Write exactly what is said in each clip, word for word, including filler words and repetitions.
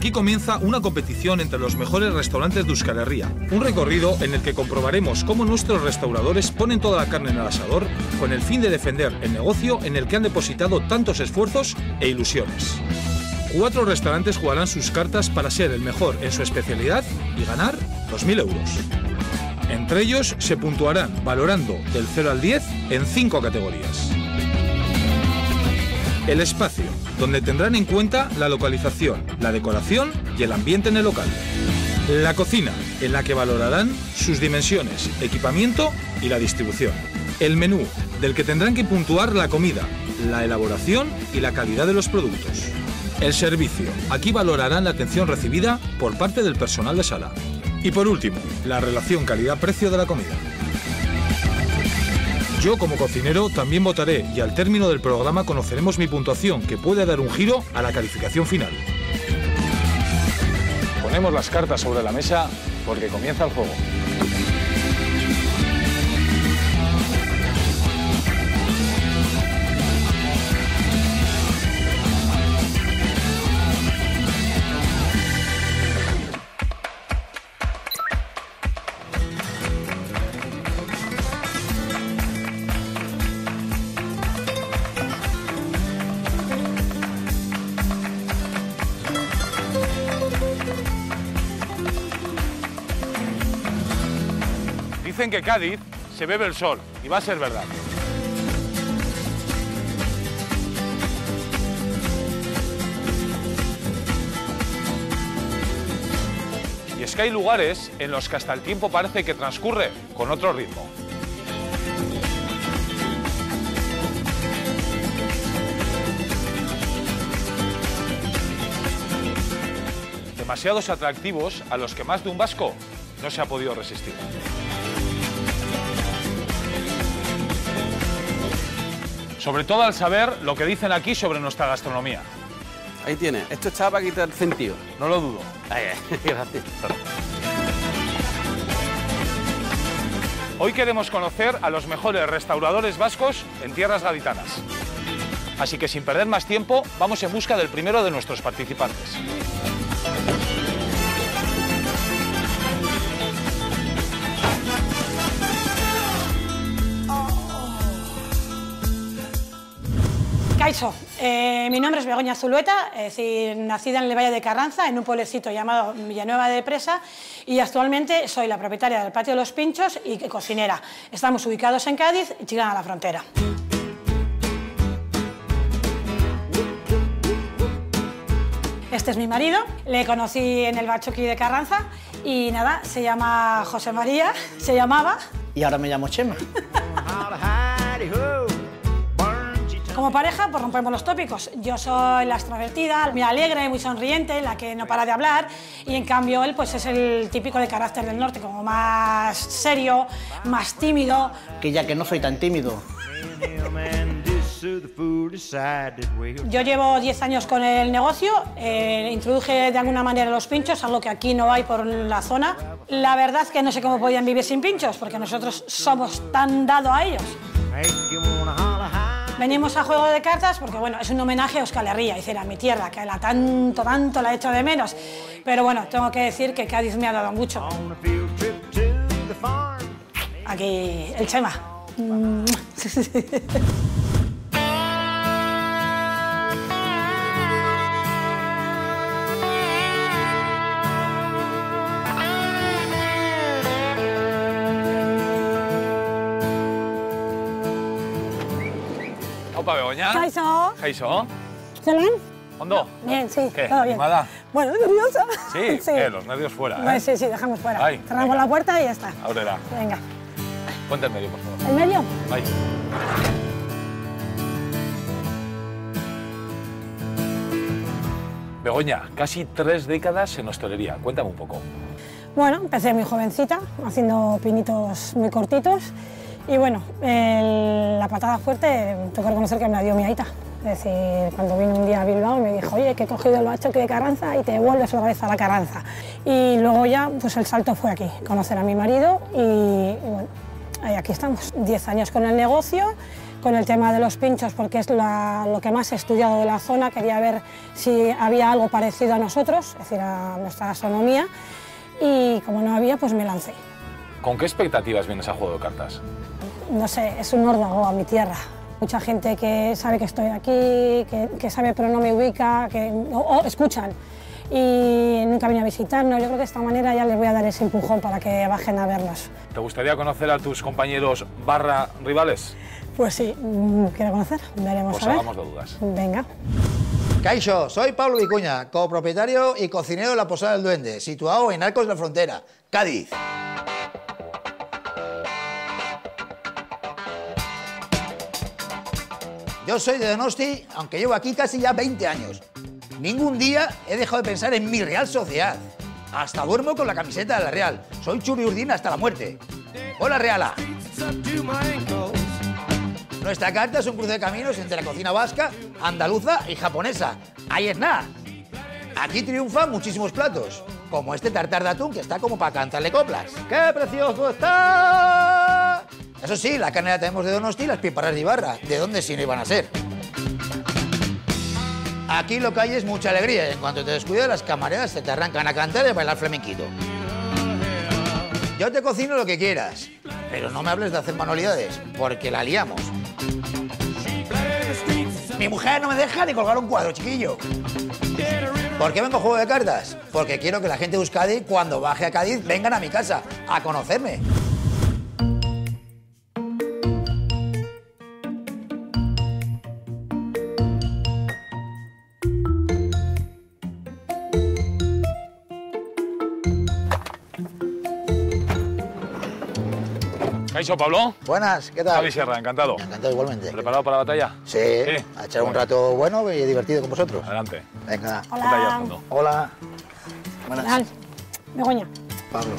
Aquí comienza una competición entre los mejores restaurantes de Euskal Herria. Un recorrido en el que comprobaremos cómo nuestros restauradores ponen toda la carne en el asador con el fin de defender el negocio en el que han depositado tantos esfuerzos e ilusiones. Cuatro restaurantes jugarán sus cartas para ser el mejor en su especialidad y ganar dos mil euros. Entre ellos se puntuarán valorando del cero al diez en cinco categorías. El espacio, donde tendrán en cuenta la localización, la decoración y el ambiente en el local. La cocina, en la que valorarán sus dimensiones, equipamiento y la distribución. El menú, del que tendrán que puntuar la comida, la elaboración y la calidad de los productos. El servicio, aquí valorarán la atención recibida por parte del personal de sala. Y por último, la relación calidad-precio de la comida. Yo, como cocinero, también votaré y al término del programa conoceremos mi puntuación, que puede dar un giro a la calificación final. Ponemos las cartas sobre la mesa porque comienza el juego. Dicen que Cádiz se bebe el sol, y va a ser verdad. Y es que hay lugares en los que hasta el tiempo parece que transcurre con otro ritmo. Demasiados atractivos a los que más de un vasco no se ha podido resistir. Sobre todo al saber lo que dicen aquí sobre nuestra gastronomía. Ahí tiene. Esto está para quitar el sentido. No lo dudo. Ay, gracias. Hoy queremos conocer a los mejores restauradores vascos en tierras gaditanas. Así que sin perder más tiempo, vamos en busca del primero de nuestros participantes. Kaixo, eh, mi nombre es Begoña Zulueta, es decir, nacida en el Valle de Carranza, en un pueblecito llamado Villanueva de Presa, y actualmente soy la propietaria del Patio de los Pinchos y cocinera. Estamos ubicados en Cádiz y Chiclana la Frontera. Este es mi marido, le conocí en el Bachoqui de Carranza y nada, se llama José María, se llamaba... Y ahora me llamo Chema. Como pareja, pues rompemos los tópicos. Yo soy la extrovertida, muy alegre, muy sonriente, la que no para de hablar, y en cambio él pues es el típico de carácter del norte, como más serio, más tímido. Que ya que no soy tan tímido. Yo llevo diez años con el negocio, eh, introduje de alguna manera los pinchos, algo que aquí no hay por la zona. La verdad es que no sé cómo podían vivir sin pinchos, porque nosotros somos tan dados a ellos. Venimos a Juego de Cartas porque, bueno, es un homenaje a Euskal Herria, es decir, a mi tierra, que la tanto, tanto la he hecho de menos. Pero bueno, tengo que decir que Cádiz me ha dado mucho. Aquí, el Chema. Opa, Begoña. Kaixo. Kaixo. ¿Zelan? ¿Ondo? Bien, sí, ¿Qué? todo bien. ¿Animada? Bueno, nerviosa. ¿Sí? Sí. ¿Qué? Los nervios fuera, ¿eh? Pues sí, sí, dejamos fuera. Ay, cerramos venga. la puerta y ya está. Ábrela. Venga. Ponte en medio, por favor. ¿En medio? Ahí. Begoña, casi tres décadas en hostelería. Cuéntame un poco. Bueno, empecé muy jovencita, haciendo pinitos muy cortitos. Y bueno, el- la patada fuerte, tengo que reconocer que me la dio mi aita. Es decir, cuando vino un día a Bilbao me dijo, oye, que he cogido el Bachoqui de Carranza y te vuelves otra vez a la Carranza. Y luego ya, pues el salto fue aquí, conocer a mi marido y, y bueno, ahí aquí estamos. Diez años con el negocio, con el tema de los pinchos porque es la, lo que más he estudiado de la zona, quería ver si había algo parecido a nosotros, es decir, a nuestra gastronomía, y como no había, pues me lancé. ¿Con qué expectativas vienes a Juego de Cartas? No sé, es un órdago a mi tierra. Mucha gente que sabe que estoy aquí, que, que sabe pero no me ubica, que o, o escuchan y nunca viene a visitarnos. Yo creo que de esta manera ya les voy a dar ese empujón para que bajen a vernos. ¿Te gustaría conocer a tus compañeros barra rivales? Pues sí, quiero conocer, veremos Pues a ver. hagamos de dudas. Venga. Caixo, soy Pablo Vicuña, copropietario y cocinero de la Posada del Duende, situado en Arcos de la Frontera, Cádiz. Yo soy de Donosti, aunque llevo aquí casi ya veinte años. Ningún día he dejado de pensar en mi Real Sociedad. Hasta duermo con la camiseta de la Real. Soy churriurdín hasta la muerte. Hola, Reala. Nuestra carta es un cruce de caminos entre la cocina vasca, andaluza y japonesa. Ahí es nada. Aquí triunfan muchísimos platos, como este tartar de atún que está como para cantarle coplas. ¡Qué precioso está! Eso sí, la carne la tenemos de Donosti y las piparras de Ibarra. ¿De dónde si no iban a ser? Aquí lo que hay es mucha alegría. En cuanto te descuidas, las camareras se te arrancan a cantar y a bailar flamenquito. Yo te cocino lo que quieras, pero no me hables de hacer manualidades, porque la liamos. Mi mujer no me deja ni colgar un cuadro, chiquillo. ¿Por qué vengo a Juego de Cartas? Porque quiero que la gente de Euskadi, cuando baje a Cádiz, vengan a mi casa a conocerme. Caixo, Pablo. Buenas, ¿qué tal? Javi Sierra, encantado. Encantado igualmente. ¿Preparado para la batalla? Sí, Sí. a echar un Bueno. rato bueno y divertido con vosotros. Adelante. Venga. Ponte ahí al Hola. fondo. Hola. ¿Qué Buenas. tal? Begoña. Pablo.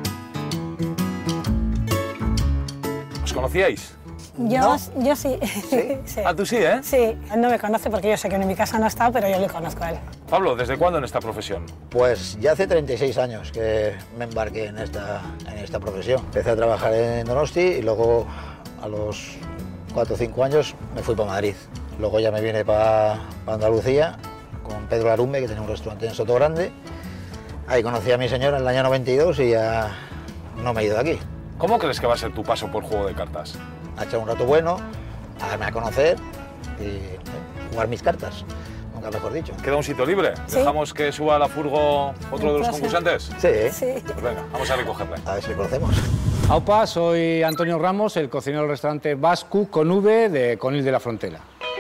¿Os conocíais? Yo, ¿No? yo sí. ¿Sí? Sí. Ah, tú sí, ¿eh? Sí, él no me conoce porque yo sé que en mi casa no ha estado, pero yo le conozco a él. Pablo, ¿desde cuándo en esta profesión? Pues ya hace treinta y seis años que me embarqué en esta, en esta profesión. Empecé a trabajar en Donosti y luego a los cuatro o cinco años me fui para Madrid. Luego ya me vine para Andalucía con Pedro Larumbe, que tenía un restaurante en Sotogrande. Ahí conocí a mi señora en el año noventa y dos y ya no me he ido de aquí. ¿Cómo crees que va a ser tu paso por Juego de Cartas? A echar un rato bueno, a darme a conocer y eh, jugar mis cartas, nunca mejor dicho. ¿Queda un sitio libre? Sí. ¿Dejamos que suba a la furgo otro de los Plaza. concursantes? Sí, Sí. Pues venga, vamos a recogerle. a ver si lo conocemos. Aupa, soy Antonio Ramos, el cocinero del restaurante Bascu con V de Conil de la Frontera.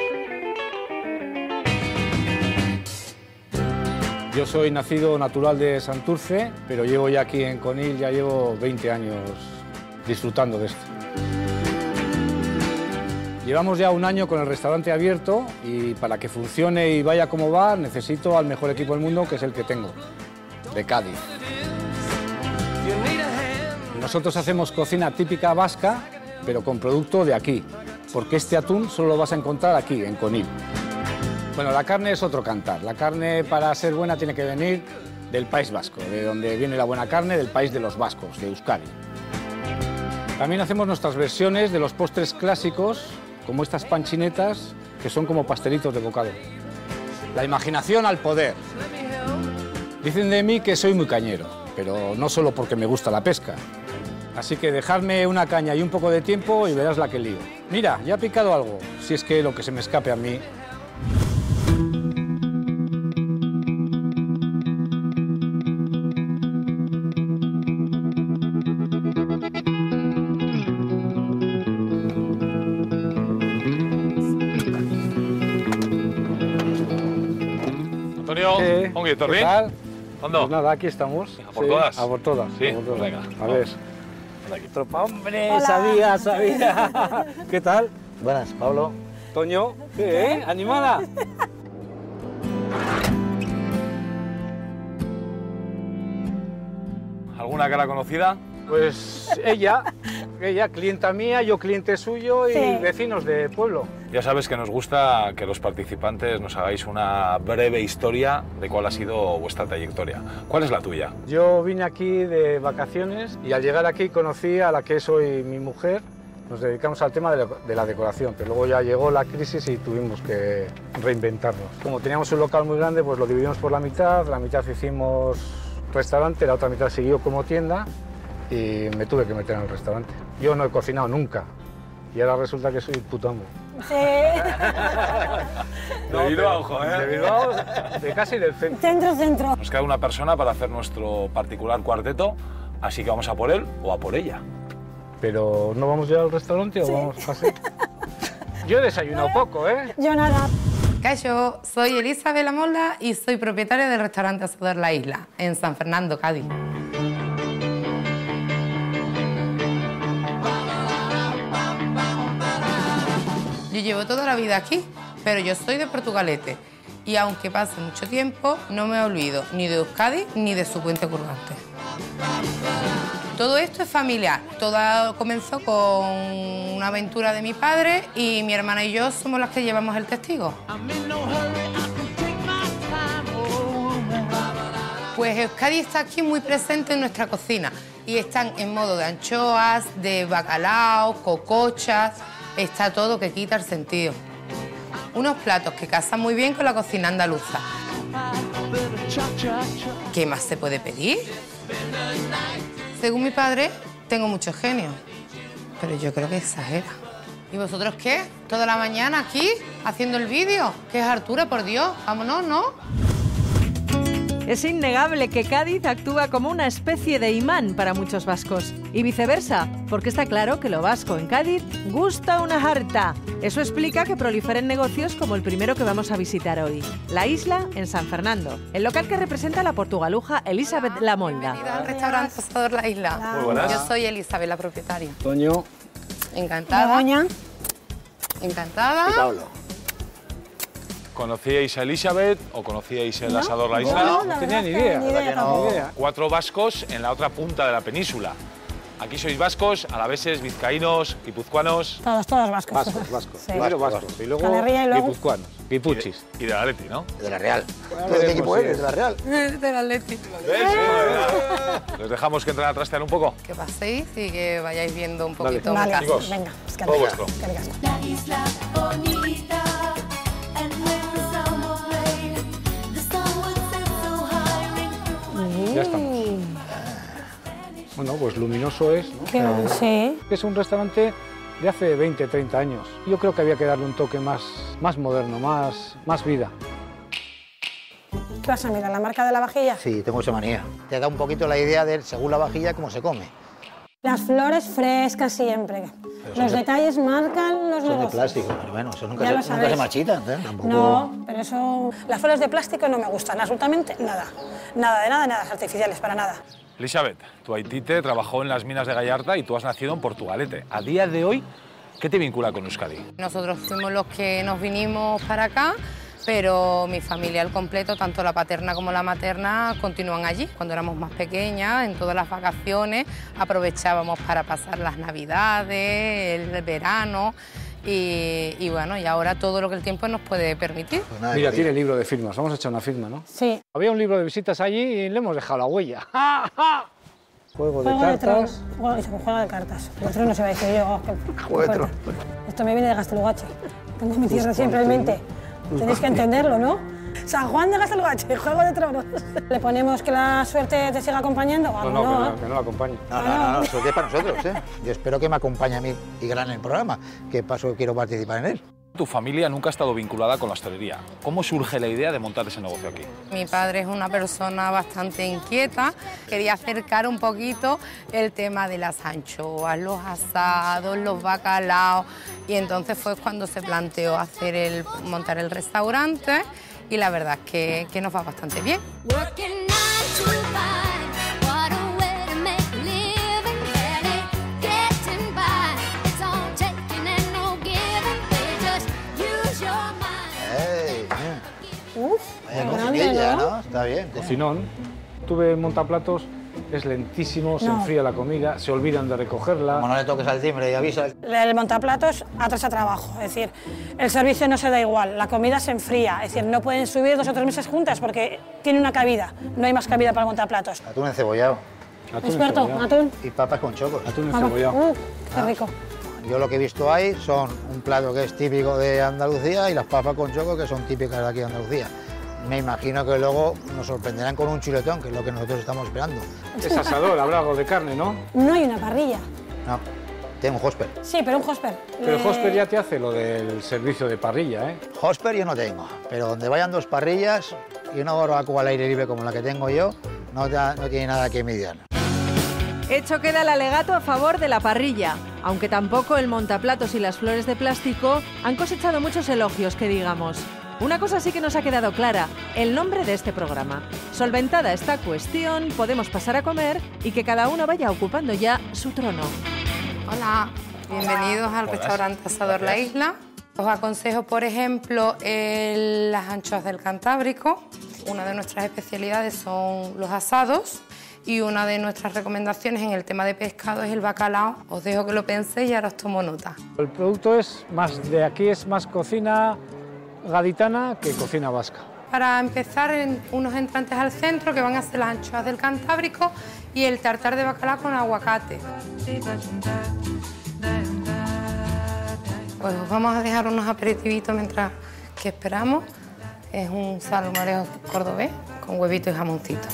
Yo soy nacido natural de Santurce, pero llevo ya aquí en Conil, ya llevo veinte años disfrutando de esto. Llevamos ya un año con el restaurante abierto y para que funcione y vaya como va necesito al mejor equipo del mundo, que es el que tengo, de Cádiz. Nosotros hacemos cocina típica vasca, pero con producto de aquí, porque este atún solo lo vas a encontrar aquí, en Conil. Bueno, la carne es otro cantar. La carne, para ser buena, tiene que venir del País Vasco, de donde viene la buena carne, del país de los vascos, de Euskadi. También hacemos nuestras versiones de los postres clásicos, como estas panchinetas, que son como pastelitos de bocado. La imaginación al poder. Dicen de mí que soy muy cañero, pero no solo porque me gusta la pesca. Así que dejadme una caña y un poco de tiempo y verás la que lío. Mira, ya ha picado algo, si es que lo que se me escape a mí. Antonio, Eh, ongi ¿qué etorri. tal? ¿Ondo? Pues nada, aquí estamos. ¿A por todas? A por todas. Sí, a por todas. venga, A vamos. ver. Anda aquí. Tropa, hombre, Hola. sabía, sabía. ¿Qué tal? Buenas, Pablo. Toño, ¿qué, eh? ¿Animada? ¿Alguna cara conocida? Pues ella, ella, clienta mía, yo cliente suyo y Sí. vecinos de pueblo. Ya sabes que nos gusta que los participantes nos hagáis una breve historia de cuál ha sido vuestra trayectoria. ¿Cuál es la tuya? Yo vine aquí de vacaciones y al llegar aquí conocí a la que es hoy mi mujer, Nos dedicamos al tema de la, de la decoración, pero luego ya llegó la crisis y tuvimos que reinventarnos. Como teníamos un local muy grande, pues lo dividimos por la mitad, la mitad hicimos restaurante, la otra mitad siguió como tienda y me tuve que meter en el restaurante. Yo no he cocinado nunca y ahora resulta que soy puto amo. Sí. De Bilbao, ojo, ¿eh? De Bilbao, de casi del centro. Centro, centro. Nos queda una persona para hacer nuestro particular cuarteto, así que vamos a por él o a por ella. Pero ¿no vamos ya al restaurante o Sí. vamos casi? Yo he desayunado poco, ¿eh? Yo nada. Cayo, soy Elizabeth Lamolda y soy propietaria del restaurante Asador La Isla, en San Fernando, Cádiz. Yo llevo toda la vida aquí, pero yo soy de Portugalete y aunque pase mucho tiempo, no me olvido ni de Euskadi ni de su puente curvante. Todo esto es familiar. Todo comenzó con una aventura de mi padre y mi hermana y yo somos las que llevamos el testigo. Pues Euskadi está aquí muy presente en nuestra cocina y están en modo de anchoas, de bacalao, cocochas, está todo que quita el sentido. Unos platos que casan muy bien con la cocina andaluza. ¿Qué más se puede pedir? Según mi padre, tengo mucho genio, pero yo creo que exagera. ¿Y vosotros qué? ¿Toda la mañana aquí, haciendo el vídeo? ¿Qué es Artura, por Dios? Vámonos, ¿no? Es innegable que Cádiz actúa como una especie de imán para muchos vascos. Y viceversa, porque está claro que lo vasco en Cádiz gusta una harta. Eso explica que proliferen negocios como el primero que vamos a visitar hoy, La Isla en San Fernando, el local que representa la portugaluja Elizabeth Lamolda. Bienvenida al restaurante Asador La Isla. Muy buenas. Yo soy Elizabeth, la propietaria. Toño. Encantada. Begoña. Encantada. Pablo. ¿Conocíais a Elizabeth o conocíais el No, Asador La no, Isla? no, No la tenía verdad ni es que idea, ni la idea que no. tampoco. Ni idea. Cuatro vascos en la otra punta de la península. Aquí sois vascos, alaveses, vizcaínos, guipuzcoanos Todos, todos vascos. Vascos, vascos. Sí. Primero Vascos, vascos y luego Euskal Herria y luego- guipuzcoanos, y guipuchis. de, y de la Atleti, ¿no? De la Real. Bueno, ¿Tú de qué veremos equipo si eres? es. ¿De la Real? Del Atlético. ¿Les dejamos que entren a trastear un poco? Que paséis y que vayáis viendo un Vale. poquito mi Vale, casa. Chicos, venga, es que todo ricasco, vuestro. que ricasco. La isla bonita, and when the summer played, the sun would set so high. Ya estamos. Bueno, pues luminoso es, ¿no? Qué bueno, sí. Es un restaurante de hace veinte, treinta años. Yo creo que había que darle un toque más, más moderno, más, más vida. ¿Qué vas a mirar? ¿La marca de la vajilla? Sí, tengo esa manía. Te da un poquito la idea de, según la vajilla, cómo se come. Las flores frescas siempre. son Los de- detalles marcan los Son de negocios. plástico, pero bueno, eso nunca, Ya se, lo nunca sabéis. se marchitan, ¿eh? Tampoco... No, pero eso... Las flores de plástico no me gustan, absolutamente nada. Nada de nada, nada artificiales, para nada. Elizabeth, tu aitite trabajó en las minas de Gallarta y tú has nacido en Portugalete. A día de hoy, ¿qué te vincula con Euskadi? Nosotros fuimos los que nos vinimos para acá, pero mi familia al completo, tanto la paterna como la materna, continúan allí. Cuando éramos más pequeñas, en todas las vacaciones, aprovechábamos para pasar las navidades, el verano y, y bueno, y ahora todo lo que el tiempo nos puede permitir. Pues nada, Mira, que- tiene libro de firmas. Vamos a echar una firma, ¿no? Sí. Había un libro de visitas allí y le hemos dejado la huella. Juego de Juego de cartas. tronos. Juego, dice, juego de cartas. De tronos se va a decir yo. oh, qué- qué Juego de fuerte. tronos. Esto me viene de Gastelugache. Tengo mi tierra siempre en mente. Tenéis que entenderlo, ¿no? San Juan de Gastelugache, Juego de Tronos. ¿Le ponemos que la suerte te siga acompañando? No, Vamos, no, que ¿no? no, que no la acompañe. No, no, no, no, eso es para nosotros, ¿eh? Yo espero que me acompañe a mí y grane el programa, que paso que quiero participar en él. Tu familia nunca ha estado vinculada con la hostelería. ¿Cómo surge la idea de montar ese negocio aquí? Mi padre es una persona bastante inquieta, quería acercar un poquito el tema de las anchoas, los asados, los bacalaos, y entonces fue cuando se planteó hacer el, montar el restaurante y la verdad es que, que nos va bastante bien. Working nine to five, what a way to make a living. Barely getting by. It's all taking and no giving. You just use your mind. ¡Ey! Uf, Vaya qué cocinilla, grande, ¿no? ¿no? Está bien. Cocinón. Tuve montaplatos, es lentísimo, se No. enfría la comida, se olvidan de recogerla. Como no le toques al timbre y avisa... El montaplatos atrás a trabajo, es decir, el servicio no se da igual, la comida se enfría, es decir, no pueden subir dos o tres meses juntas porque tiene una cabida, no hay más cabida para el montaplatos. Atún encebollado Atún Experto, encebollado. atún. y papas con chocos. Atún Vamos. encebollado. Uh, qué rico. Yo lo que he visto ahí son un plato que es típico de Andalucía y las papas con choco que son típicas de aquí de Andalucía. Me imagino que luego nos sorprenderán con un chuletón, que es lo que nosotros estamos esperando. Es asador, habrá algo de carne, ¿no? No hay una parrilla. No, tengo un hosper. Sí, pero un hosper. Pero el Le- hosper ya te hace lo del servicio de parrilla, ¿eh? Hosper yo no tengo, pero donde vayan dos parrillas y una barbacoa al aire libre como la que tengo yo, no, da- no tiene nada que envidiar. Hecho queda el alegato a favor de la parrilla, aunque tampoco el montaplatos y las flores de plástico han cosechado muchos elogios, que digamos. Una cosa sí que nos ha quedado clara, el nombre de este programa. Solventada esta cuestión, podemos pasar a comer y que cada uno vaya ocupando ya su trono. Hola, bienvenidos al restaurante Asador La Isla. Os aconsejo, por ejemplo, el- las anchoas del Cantábrico. Una de nuestras especialidades son los asados y una de nuestras recomendaciones en el tema de pescado es el bacalao. Os dejo que lo penséis y ahora os tomo nota. El producto es más, de aquí es más cocina gaditana que cocina vasca. Para empezar, en unos entrantes al centro que van a ser las anchoas del Cantábrico y el tartar de bacalao con aguacate. Pues os vamos a dejar unos aperitivitos mientras que esperamos. Es un salmorejo cordobés con huevito y jamoncito.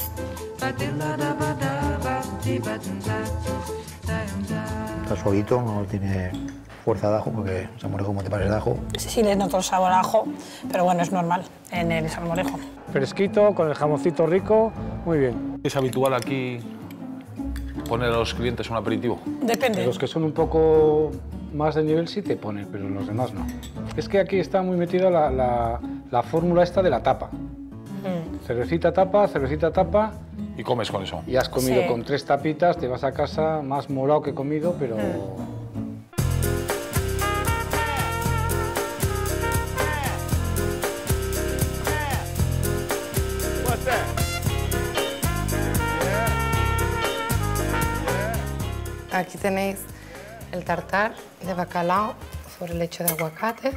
Está suavito, no tiene fuerza de ajo porque salmorejo como te parece de ajo. Sí, sí, le noto el sabor a ajo, pero bueno, es normal en el salmorejo. Fresquito, con el jamoncito rico, muy bien. ¿Es habitual aquí poner a los clientes un aperitivo? Depende. Los que son un poco más de nivel sí te ponen, pero los demás no. Es que aquí está muy metida la, la, la fórmula esta de la tapa. Cervecita tapa, cervecita tapa. ¿Y comes con eso? Y has comido Sí. con tres tapitas, te vas a casa más morado que comido, pero... Aquí tenéis el tartar de bacalao sobre leche de aguacate.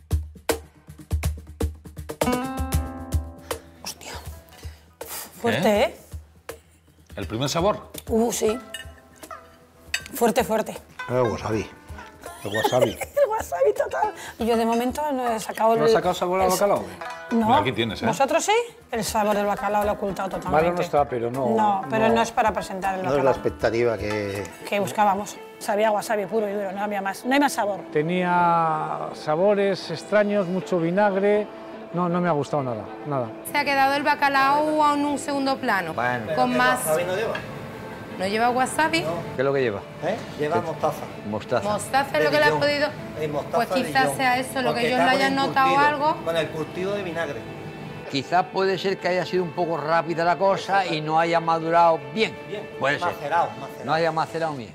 Hostia. Fuerte, ¿eh? ¿El primer sabor? Uh, sí. Fuerte, fuerte. El wasabi. El wasabi. El wasabi total. Y yo de momento no he sacado el... ¿No has sacado sabor al el- bacalao? No. Mira, aquí tienes, ¿eh? ¿Vosotros sí? El sabor del bacalao lo he ocultado totalmente. Malo no está, pero no... No, pero no, es para presentar el No es la bacalao expectativa que... que buscábamos. Sabía wasabi puro y duro, no había más. No hay más sabor. Tenía sabores extraños, mucho vinagre. No, no me ha gustado nada, nada. Se ha quedado el bacalao en un segundo plano. Con más... no lleva? ¿No lleva wasabi? ¿Qué es lo que lleva? ¿Eh? Lleva mostaza. Mostaza. Mostaza es De lo que le ha Dijon. podido... Eh, mostaza Pues de quizás Dijon. sea eso lo Porque que ellos está le con hayan el notado curtido, algo. Con el curtido de vinagre. Quizás puede ser que haya sido un poco rápida la cosa y no haya madurado bien. Bien. Puede ser. Macerado, macerado. No haya macerado bien.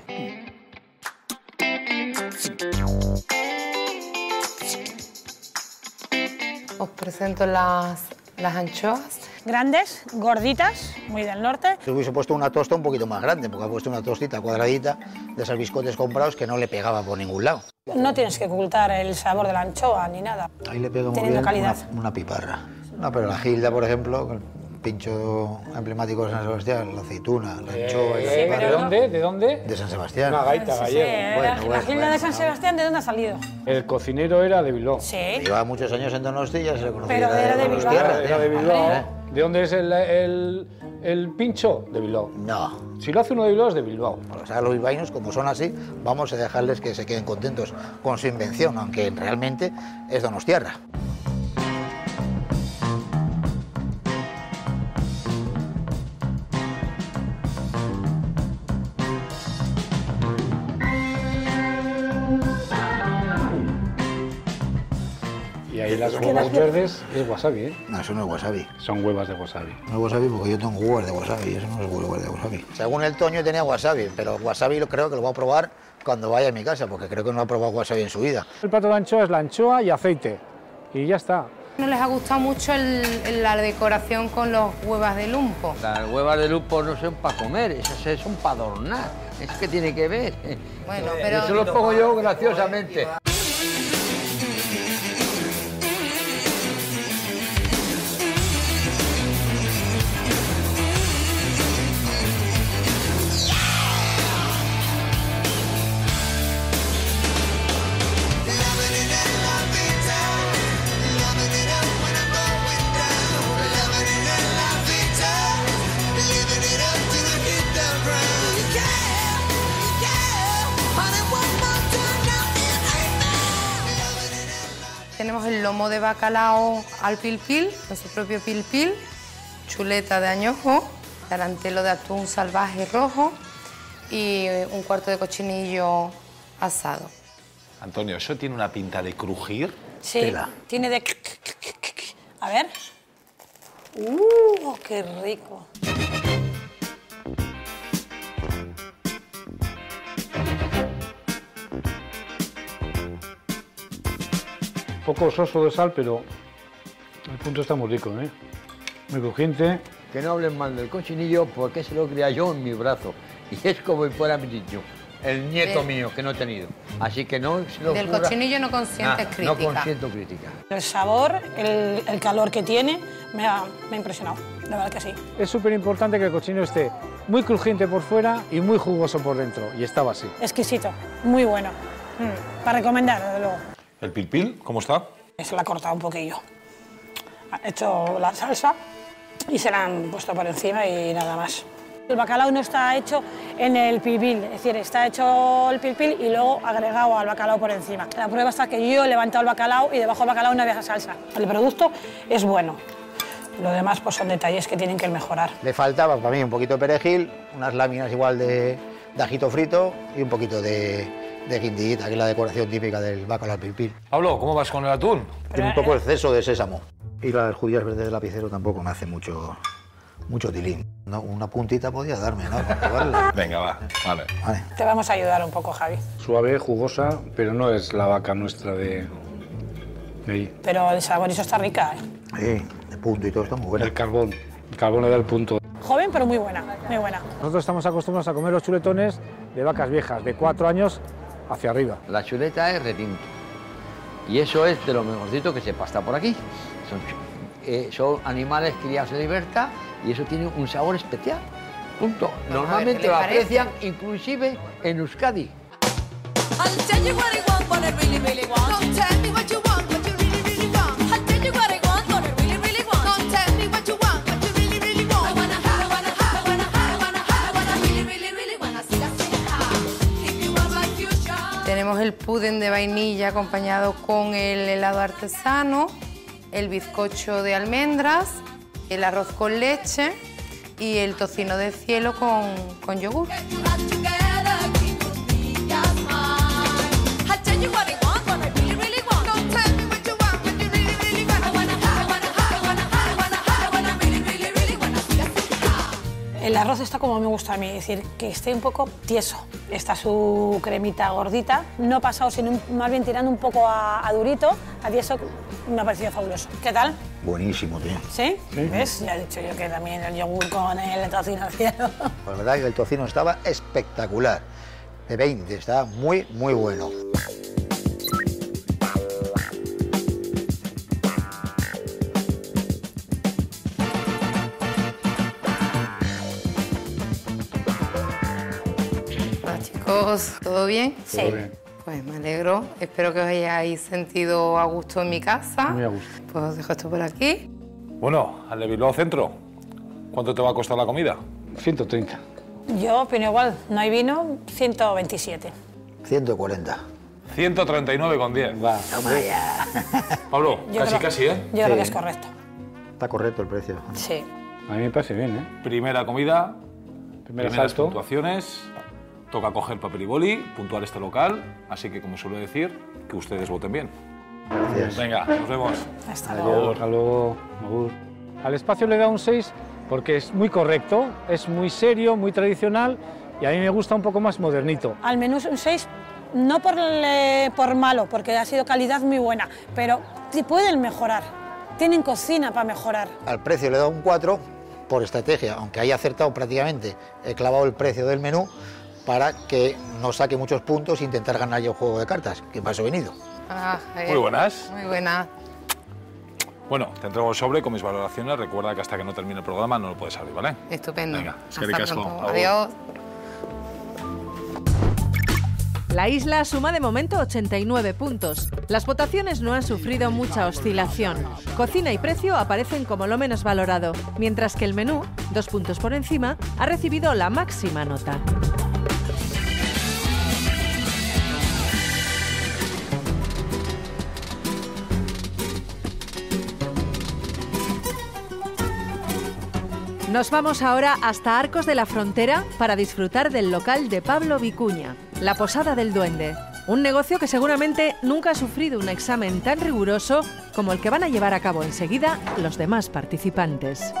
Os presento las, las anchoas. Grandes, gorditas, muy del norte. Si hubiese puesto una tosta un poquito más grande, porque ha puesto una tostita cuadradita de esos biscotes comprados que no le pegaba por ningún lado. No tienes que ocultar el sabor de la anchoa ni nada. Ahí le pega muy Teniendo bien calidad. Una, una piparra. No, pero la gilda, por ejemplo, el pincho emblemático de San Sebastián, la aceituna, la anchoa y la Eh, piparra. ¿De dónde? ¿De dónde? De San Sebastián. Una gaita Sí, gallega. eh, Bueno, la, bueno, la gilda bueno, de San no. Sebastián, ¿de dónde ha salido? El cocinero era de Bilbao. Sí. Llevaba muchos años en Donosti y ya se le conocía. Pero era de Donostiarra, Bilbao. Era, era de tío. Bilbao. ¿Eh? ¿De dónde es el, el, el pincho? De Bilbao. No. Si lo hace uno de Bilbao, es de Bilbao. O sea, los bilbaínos, como son así, vamos a dejarles que se queden contentos con su invención, aunque realmente es donostiarra. Y ahí las huevas verdes es wasabi, ¿eh? No, eso no es wasabi. Son huevas de wasabi. No es wasabi porque yo tengo huevas de wasabi y eso no es huevas de wasabi. Según el Toño tenía wasabi, pero wasabi lo creo que lo voy a probar cuando vaya a mi casa, porque creo que no ha probado wasabi en su vida. El plato de anchoa es la anchoa y aceite. Y ya está. No les ha gustado mucho el- el- la decoración con los huevas de lumpo. Las huevas de lupo no son para comer, esas son para adornar. ¿Es que tiene que ver? Bueno, pero... Eso lo pongo yo graciosamente. tenemos el lomo de bacalao al pil pil, con su propio pil pil, chuleta de añojo, tarantelo de atún salvaje rojo y un cuarto de cochinillo asado. Antonio, ¿eso tiene una pinta de crujir? Sí, Tela. tiene de... A ver. ¡Uh, qué rico! Poco soso de sal, pero el punto está muy rico, ¿eh? Muy crujiente. Que no hablen mal del cochinillo porque se lo cría yo en mi brazo. Y es como si fuera mi niño, el nieto De- mío que no he tenido. Así que no se lo Del ocurra- cochinillo no consientes Ah, crítica. No consiento crítica. El sabor, el, el calor que tiene, me ha, me ha impresionado. La verdad que sí. Es súper importante que el cochinillo esté muy crujiente por fuera y muy jugoso por dentro. Y estaba así. Exquisito, muy bueno. Mm, para recomendar, desde luego. ¿El pil pil? ¿Cómo está? Se la ha cortado un poquillo. Ha hecho la salsa y se la han puesto por encima y nada más. El bacalao no está hecho en el pilpil, es decir, está hecho el pilpil y luego agregado al bacalao por encima. La prueba está que yo he levantado el bacalao y debajo del bacalao no había salsa. El producto es bueno. Lo demás pues son detalles que tienen que mejorar. Le faltaba para mí un poquito de perejil, unas láminas igual de, de ajito frito y un poquito de, de guindillita, que es la decoración típica del bacalao al pilpil. Pablo, ¿cómo vas con el atún? Tiene un poco de exceso de sésamo. Y las judías verdes del lapicero tampoco me hace mucho, mucho tilín. No, una puntita podía darme, ¿no? Para probarla. Venga, va. Vale. Vale. Te vamos a ayudar un poco, Javi. Suave, jugosa, pero no es la vaca nuestra de, de ahí. Pero el saborizo está rica, ¿eh? Sí, de punto y todo está muy bueno. El carbón. El carbón le da el punto. Joven, pero muy buena, muy buena. Nosotros estamos acostumbrados a comer los chuletones de vacas viejas, de cuatro años hacia arriba. La chuleta es retinto. Y eso es de lo mejorcito que se pasta por aquí. Son, eh, son animales criados en libertad y eso tiene un sabor especial. Punto. Normalmente ¿qué le lo parece? aprecian inclusive en Euskadi. I'll tell you what I want, what I really, really want. Don't tell me what you want, what you really, really want. I'll tell you what I want, what I really, really want. Don't tell me what you want, what you really, really want. I wanna, I wanna, I wanna, I wanna, I wanna, really, really, really wanna see that say ah. If you want my future. Tenemos el pudín de vainilla acompañado con el helado artesano, el bizcocho de almendras, el arroz con leche y el tocino de cielo con, con yogur. I'll tell you what I want, what I really, really want. Don't tell me what you want, what you really, really want. I wanna, I wanna, I wanna, I wanna, I wanna, really, really, really wanna see that say ah. El arroz está como me gusta a mí, es decir, que esté un poco tieso. Está su cremita gordita, no pasado, sino un- más bien tirando un poco a, a durito, a tieso, me ha parecido fabuloso. ¿Qué tal? Buenísimo, tío. ¿Sí? ¿Ves? Ya he dicho yo que también el yogur con el tocino al cielo. Pues la verdad que el tocino estaba espectacular. De veinte, estaba muy, muy bueno. Hola chicos, ¿todo bien? Sí. Todo bien. Pues me alegro, espero que os hayáis sentido a gusto en mi casa. Muy a gusto. Pues os dejo esto por aquí. Bueno, al de Bilbao Centro, ¿cuánto te va a costar la comida? ciento treinta. Yo opino igual, no hay vino, ciento veintisiete. ciento cuarenta. ciento treinta y nueve con diez. Va. Toma ya. Pablo, Yo casi creo- casi, ¿eh? Yo creo Sí. que es correcto. Está correcto el precio. Sí. A mí me parece bien, ¿eh? Primera comida, Primer primeras asalto. puntuaciones. Toca coger papel y boli, puntuar este local. Así que, como suelo decir, que ustedes voten bien. Gracias. Venga, nos vemos. Hasta luego. Adiós, hasta luego. Agur. Al espacio le da un seis porque es muy correcto, es muy serio, muy tradicional y a mí me gusta un poco más modernito. Al menú un seis, no por, le- por malo, porque ha sido calidad muy buena, pero sí pueden mejorar. Tienen cocina para mejorar. Al precio le he dado un cuatro por estrategia, aunque haya acertado prácticamente, he clavado el precio del menú para que no saque muchos puntos e intentar ganar yo el juego de cartas, que para eso he venido. Ah, eh, Muy buenas. Muy buenas. Bueno, te entrego el sobre con mis valoraciones. Recuerda que hasta que no termine el programa no lo puedes abrir, ¿vale? Estupendo. Venga, Hasta eskerrik asko. pronto. Agur. Adiós. La isla suma de momento ochenta y nueve puntos. Las votaciones no han sufrido mucha oscilación. Cocina y precio aparecen como lo menos valorado, mientras que el menú, dos puntos por encima, ha recibido la máxima nota. Nos vamos ahora hasta Arcos de la Frontera para disfrutar del local de Pablo Vicuña, la Posada del Duende. Un negocio que seguramente nunca ha sufrido un examen tan riguroso como el que van a llevar a cabo enseguida los demás participantes.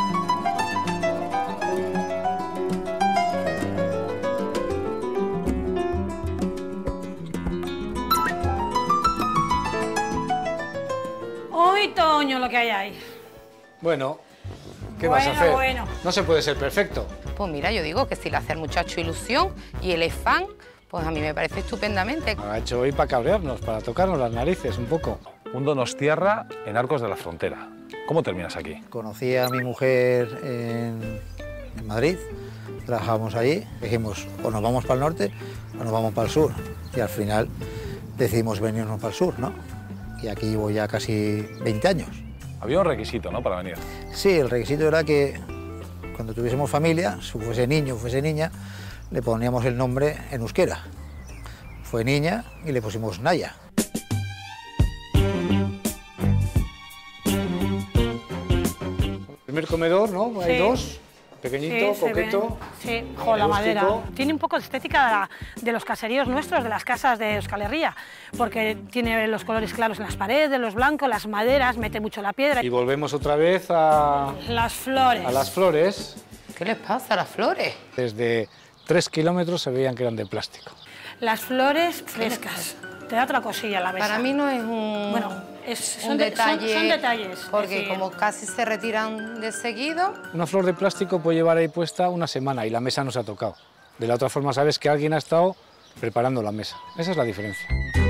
Uy, Toño, lo que hay ahí. Bueno, ¿qué Bueno, vas a hacer? bueno. No se puede ser perfecto. Pues mira, yo digo que si le hace al muchacho ilusión y él es fan, pues a mí me parece estupendamente. Lo ha hecho hoy para cabrearnos, para tocarnos las narices un poco. Un donostiarra en Arcos de la Frontera. ¿Cómo terminas aquí? Conocí a mi mujer en, en Madrid, trabajamos allí, dijimos o nos vamos para el norte o nos vamos para el sur. Y al final decidimos venirnos para el sur, ¿no? Y aquí llevo ya casi veinte años. Había un requisito, ¿no?, para venir. Sí, el requisito era que cuando tuviésemos familia, si fuese niño o fuese niña, le poníamos el nombre en euskera. Fue niña y le pusimos Naya. Primer comedor, ¿no? Hay Sí. dos. Pequeñito, Sí, se coqueto. ven. Sí, jo, la rústico. madera. Tiene un poco de estética de, la- de los caseríos nuestros, de las casas de Euskal Herria, porque tiene los colores claros en las paredes, los blancos, las maderas, mete mucho la piedra. Y volvemos otra vez a, Las flores. a las flores. ¿Qué les pasa a las flores? Desde tres kilómetros se veían que eran de plástico. Las flores frescas. Te da otra cosilla a la mesa. Para mí no es un, Bueno, es- un son, de- son- detalle, son detalles. porque es decir, como casi se retiran de seguido, Una flor de plástico puede llevar ahí puesta una semana y la mesa no se ha tocado. De la otra forma sabes que alguien ha estado preparando la mesa. Esa es la diferencia.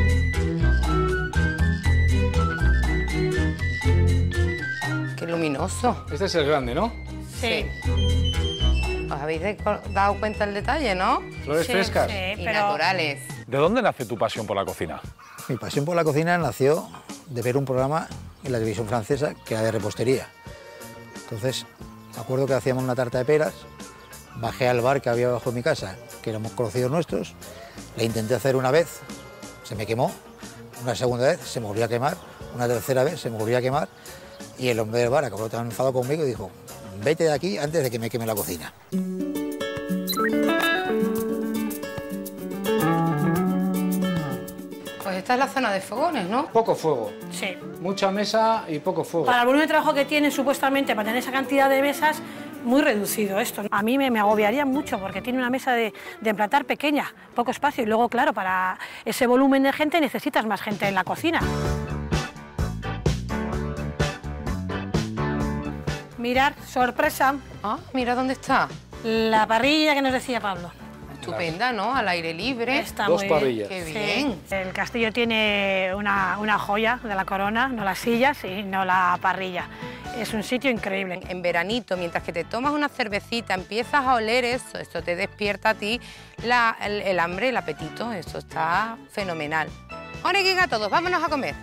qué luminoso. Este es el grande, ¿no? Sí. ¿Os habéis de- dado cuenta del detalle, no? Flores Sí, frescas. sí, Y pero naturales. ¿De dónde nace tu pasión por la cocina? Mi pasión por la cocina nació de ver un programa en la televisión francesa que era de repostería. Entonces, me acuerdo que hacíamos una tarta de peras, bajé al bar que había bajo mi casa, que éramos conocidos nuestros, la intenté hacer una vez, se me quemó, una segunda vez se me volvió a quemar, una tercera vez se me volvió a quemar, y el hombre del bar acabó tan enfadado conmigo y dijo, vete de aquí antes de que me queme la cocina. Pues esta es la zona de fogones, ¿no? Poco fuego. sí. Mucha mesa y poco fuego. Para el volumen de trabajo que tienen supuestamente para tener esa cantidad de mesas, muy reducido esto. A mí me, me agobiaría mucho porque tiene una mesa de, de emplatar pequeña, poco espacio, y luego, claro, para ese volumen de gente necesitas más gente en la cocina. Mirar, sorpresa, Ah, mira dónde está. la parrilla que nos decía Pablo. Estupenda, ¿no? Al aire libre. Está Dos muy bien. parrillas. Qué Sí. bien. El castillo tiene una, una joya de la corona, no las sillas y no la parrilla. Es un sitio increíble. En veranito, mientras que te tomas una cervecita, empiezas a oler eso, eso te despierta a ti la- el, el hambre, el apetito, eso está fenomenal. Ahora llega todos, vámonos a comer.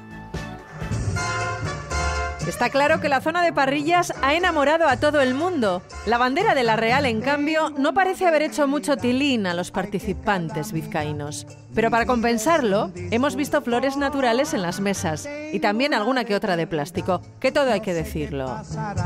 Está claro que la zona de parrillas ha enamorado a todo el mundo. La bandera de la Real, en cambio, no parece haber hecho mucho tilín a los participantes vizcaínos. Pero para compensarlo, hemos visto flores naturales en las mesas y también alguna que otra de plástico, que todo hay que decirlo.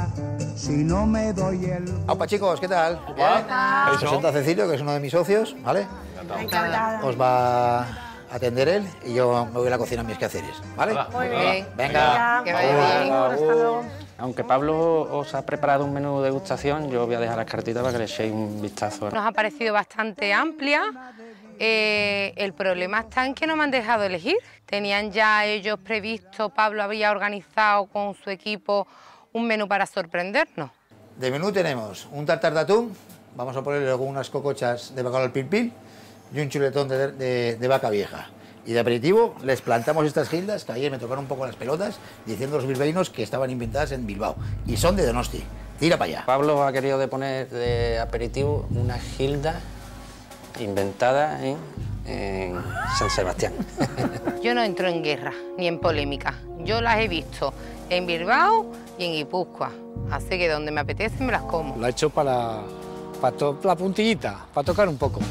¡Aupa, chicos! ¿Qué tal? Os presento a Cecilio, que es uno de mis socios, ¿vale? Encantada. Os va a atender él y yo me voy a la cocina a mis quehaceres, ¿vale? Muy bien. Venga. Que vaya bien. Hasta luego. Aunque Pablo os ha preparado un menú de degustación, yo voy a dejar las cartitas para que le echéis un vistazo. Nos ha parecido bastante amplia. Eh, el problema está en que no me han dejado elegir. Tenían ya ellos previsto, Pablo había organizado con su equipo un menú para sorprendernos. De menú tenemos un tartar de atún, vamos a ponerle luego unas cocochas de bacalao al pil pil y un chuletón de, de- de vaca vieja. Y de aperitivo les plantamos estas gildas, que ayer me tocaron un poco las pelotas, diciendo los bilbaínos que estaban inventadas en Bilbao. Y son de Donosti. Tira para allá. Pablo ha querido de poner de aperitivo una gilda inventada en, en San Sebastián. Yo no entro en guerra ni en polémica. Yo las he visto en Bilbao y en Guipúzcoa. Así que donde me apetece me las como. Lo ha hecho para, para to- la puntillita, para tocar un poco.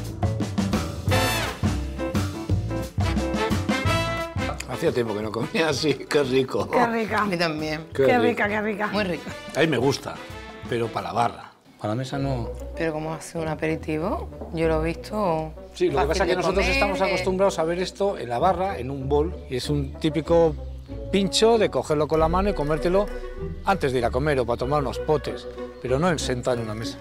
Hacía tiempo que no comía así, qué rico. Qué rica. A mí también. Qué rica, qué rica. Muy rica. A mí me gusta, pero para la barra. A la mesa no... Pero ¿cómo hace un aperitivo? Yo lo he visto... Sí, lo que pasa es que nosotros comer, estamos acostumbrados a ver esto en la barra, en un bol, y es un típico pincho de cogerlo con la mano y comértelo antes de ir a comer o para tomar unos potes, pero no en sentado en una mesa.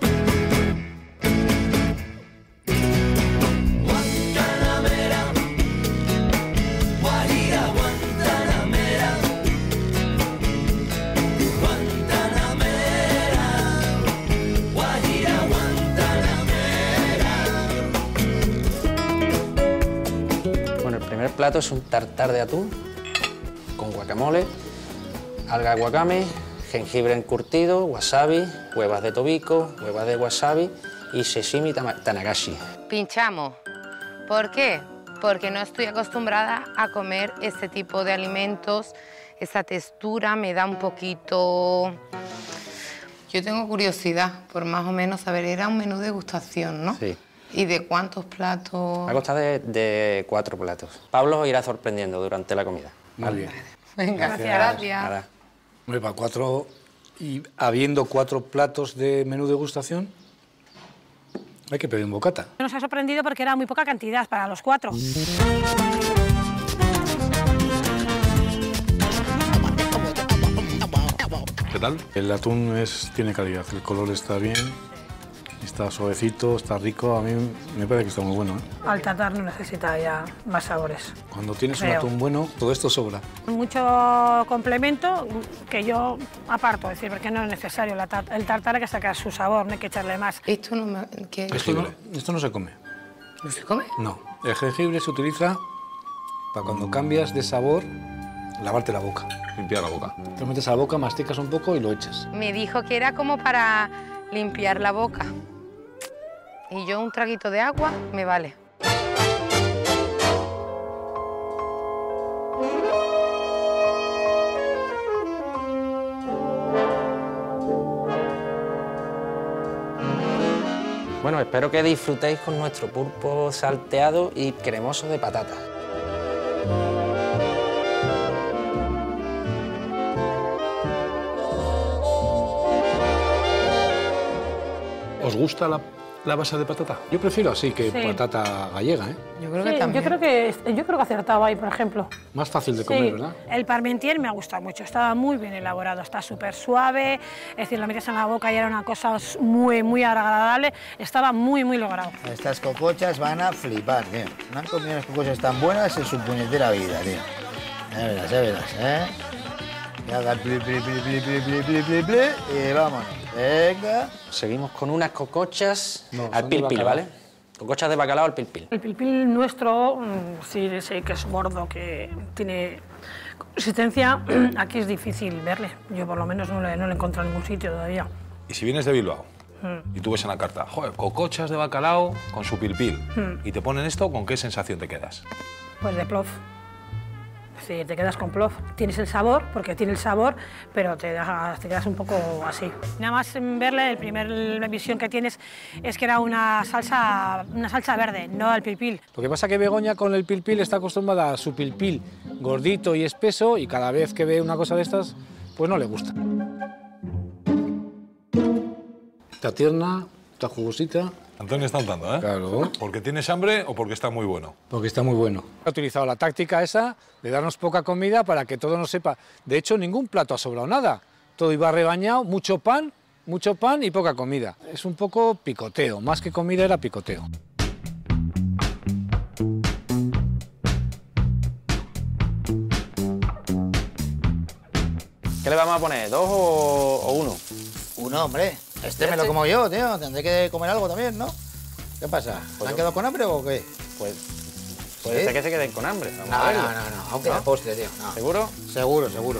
El plato es un tartar de atún con guacamole, alga guacame, jengibre encurtido, wasabi, huevas de tobiko, huevas de wasabi y sashimi tanagashi. Pinchamos. ¿Por qué? Porque no estoy acostumbrada a comer este tipo de alimentos. Esa textura me da un poquito... Yo tengo curiosidad por más o menos saber, era un menú de degustación, ¿no? Sí. ¿Y de cuántos platos? Me ha costado de, de cuatro platos. Pablo os irá sorprendiendo durante la comida. Muy bien. Venga, gracias. gracias. Nada. Hombre, para cuatro... Y habiendo cuatro platos de menú degustación, hay que pedir un bocata. Nos ha sorprendido porque era muy poca cantidad para los cuatro. ¿Qué tal? El atún es, tiene calidad, el color está bien, está suavecito, está rico, a mí me parece que está muy bueno, ¿eh? Al tartar no necesita ya más sabores. Cuando tienes Creo. un atún bueno, todo esto sobra. Mucho complemento que yo aparto, es decir, porque no es necesario. La tar el tartar hay que sacar su sabor, no hay que echarle más. Esto no me... ¿qué? Esto no, esto no se come. ¿No se come? No. El jengibre se utiliza para cuando cambias de sabor, lavarte la boca. Limpiar la boca. Te lo metes a la boca, masticas un poco y lo echas. Me dijo que era como para limpiar la boca. Y yo un traguito de agua me vale. Bueno, espero que disfrutéis con nuestro pulpo salteado y cremoso de patata. ¿Os gusta la, la base de patata? Yo prefiero así que Sí. patata gallega, ¿eh? Yo creo Sí, que también. yo creo que yo creo que acertaba ahí, por ejemplo. Más fácil de comer, Sí, ¿verdad? el parmentier me ha gustado mucho, estaba muy bien elaborado, está súper suave, es decir, lo metes en la boca y era una cosa muy, muy agradable, estaba muy, muy logrado. Estas cocochas van a flipar, tío. No han comido unas cocochas tan buenas en su puñetera vida, tío. Ya verás, ya verás, ¿eh? Que haga el pli, pli, pli, pli, pli, pli, pli, pli, pli, y vámonos. Venga. Seguimos con unas cocochas No, al son de pil pil, bacalao. ¿vale? Cocochas de bacalao al pil pil. El pilpil nuestro, mm, sí, sé que es gordo, que tiene consistencia, aquí es difícil verle. Yo por lo menos no le, no le he encontrado en ningún sitio todavía. Y si vienes de Bilbao Mm. y tú ves en la carta, joder, cocochas de bacalao con su pilpil, Mm. y te ponen esto, ¿con qué sensación te quedas? Pues de plof. Sí, te quedas con plof. Tienes el sabor, porque tiene el sabor, pero te, dejas, te quedas un poco así. Nada más en verle, el primer la visión que tienes es que era una salsa, una salsa verde, no al pilpil. Lo que pasa es que Begoña con el pilpil está acostumbrada a su pilpil gordito y espeso y cada vez que ve una cosa de estas, pues no le gusta. Está tierna, está jugosita. Antonio está untando, ¿eh? Claro. ¿Porque tienes hambre o porque está muy bueno? Porque está muy bueno. Ha utilizado la táctica esa de darnos poca comida para que todo nos sepa. De hecho, ningún plato ha sobrado nada. Todo iba rebañado, mucho pan, mucho pan y poca comida. Es un poco picoteo, más que comida era picoteo. ¿Qué le vamos a poner? ¿Dos o, o uno? Uno, hombre. Este me lo como yo, tío. Tendré que comer algo también, ¿no? ¿Qué pasa? ¿Se Pues han yo- quedado con hambre o qué? Pues puede ¿Sí? ser que se queden con hambre. Vamos No, a no, verlo. no, no. Aunque la postre, tío. No. ¿Seguro? Seguro, seguro.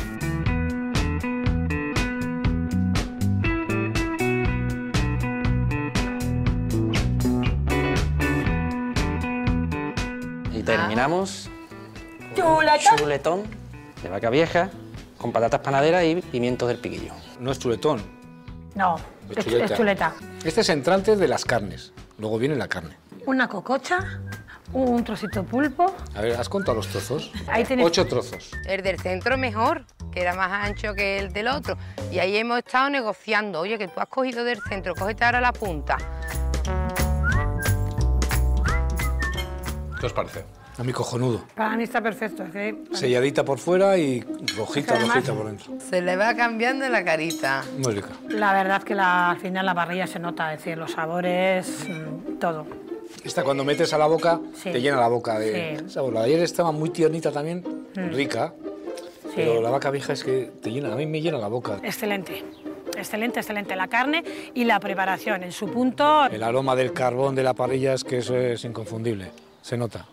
Y terminamos ¡Chuleta! chuletón de vaca vieja con patatas panaderas y pimientos del piquillo. No es chuletón, No, es es, chuleta. es chuleta. Este es entrante de las carnes. Luego viene la carne. Una cococha, un trocito de pulpo. A ver, ¿has contado los trozos? Ahí tienes- Ocho trozos. El del centro mejor. que era más ancho que el del otro. Y ahí hemos estado negociando. Oye, que tú has cogido del centro, cógete ahora la punta. ¿Qué os parece? A mí cojonudo. Para mí está perfecto. Es que... Selladita por fuera y rojita, Además, rojita por dentro. Se le va cambiando la carita. Muy rica. La verdad es que la, al final la parrilla se nota, es decir, los sabores, mm, todo. Esta cuando metes a la boca, Sí. te llena la boca de Sí. sabor. La de ayer estaba muy tiernita también, Mm. rica, Sí. pero la vaca vieja es que te llena, a mí me llena la boca. Excelente, excelente, excelente. La carne y la preparación en su punto. El aroma del carbón de la parrilla es que eso es inconfundible, se nota.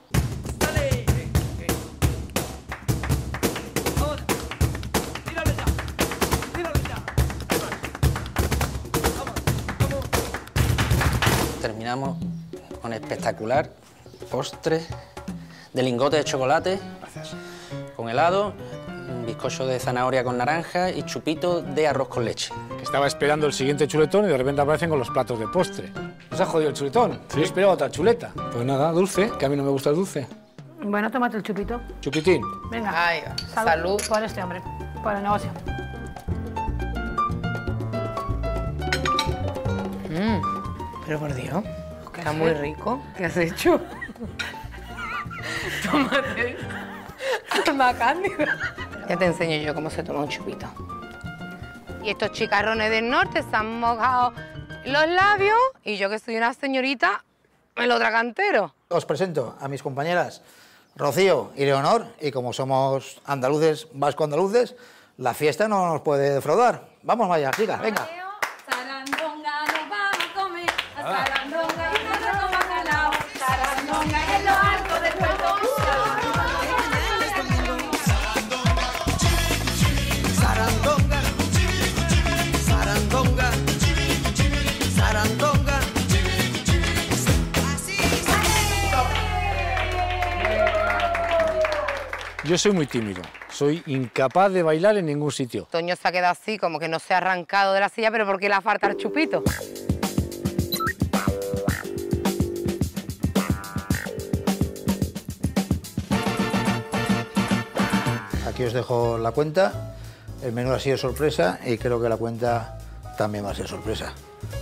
Terminamos con espectacular postre de lingote de chocolate con helado, un bizcocho de zanahoria con naranja y chupito de arroz con leche. Estaba esperando el siguiente chuletón y de repente aparecen con los platos de postre. ¿Os ha jodido el chuletón? Yo esperaba otra chuleta. Pues nada, dulce, que a mí no me gusta el dulce. Bueno, tómate el chupito. Chupitín. Venga. Ay, salud. Por este hombre, por el negocio. Mm, pero por Dios, está muy rico. ¿Qué has hecho? Tómate. Alma cándida. Ya te enseño yo cómo se toma un chupito. Y estos chicarrones del norte se han mojado los labios y yo, que soy una señorita, me lo trago entero. Os presento a mis compañeras Rocío y Leonor, y como somos andaluces, vasco-andaluces, la fiesta no nos puede defraudar. Vamos vaya, chicas, venga. Sarandonga nos vamos a comer, a sarandonga y narra con bacalao, sarandonga en lo alto del puerto. Sarandonga, sarandonga, sarandonga. Yo soy muy tímido, soy incapaz de bailar en ningún sitio. Toño se ha quedado así, como que no se ha arrancado de la silla, pero ¿por qué le falta el chupito? Aquí os dejo la cuenta. El menú ha sido sorpresa y creo que la cuenta también va a ser sorpresa.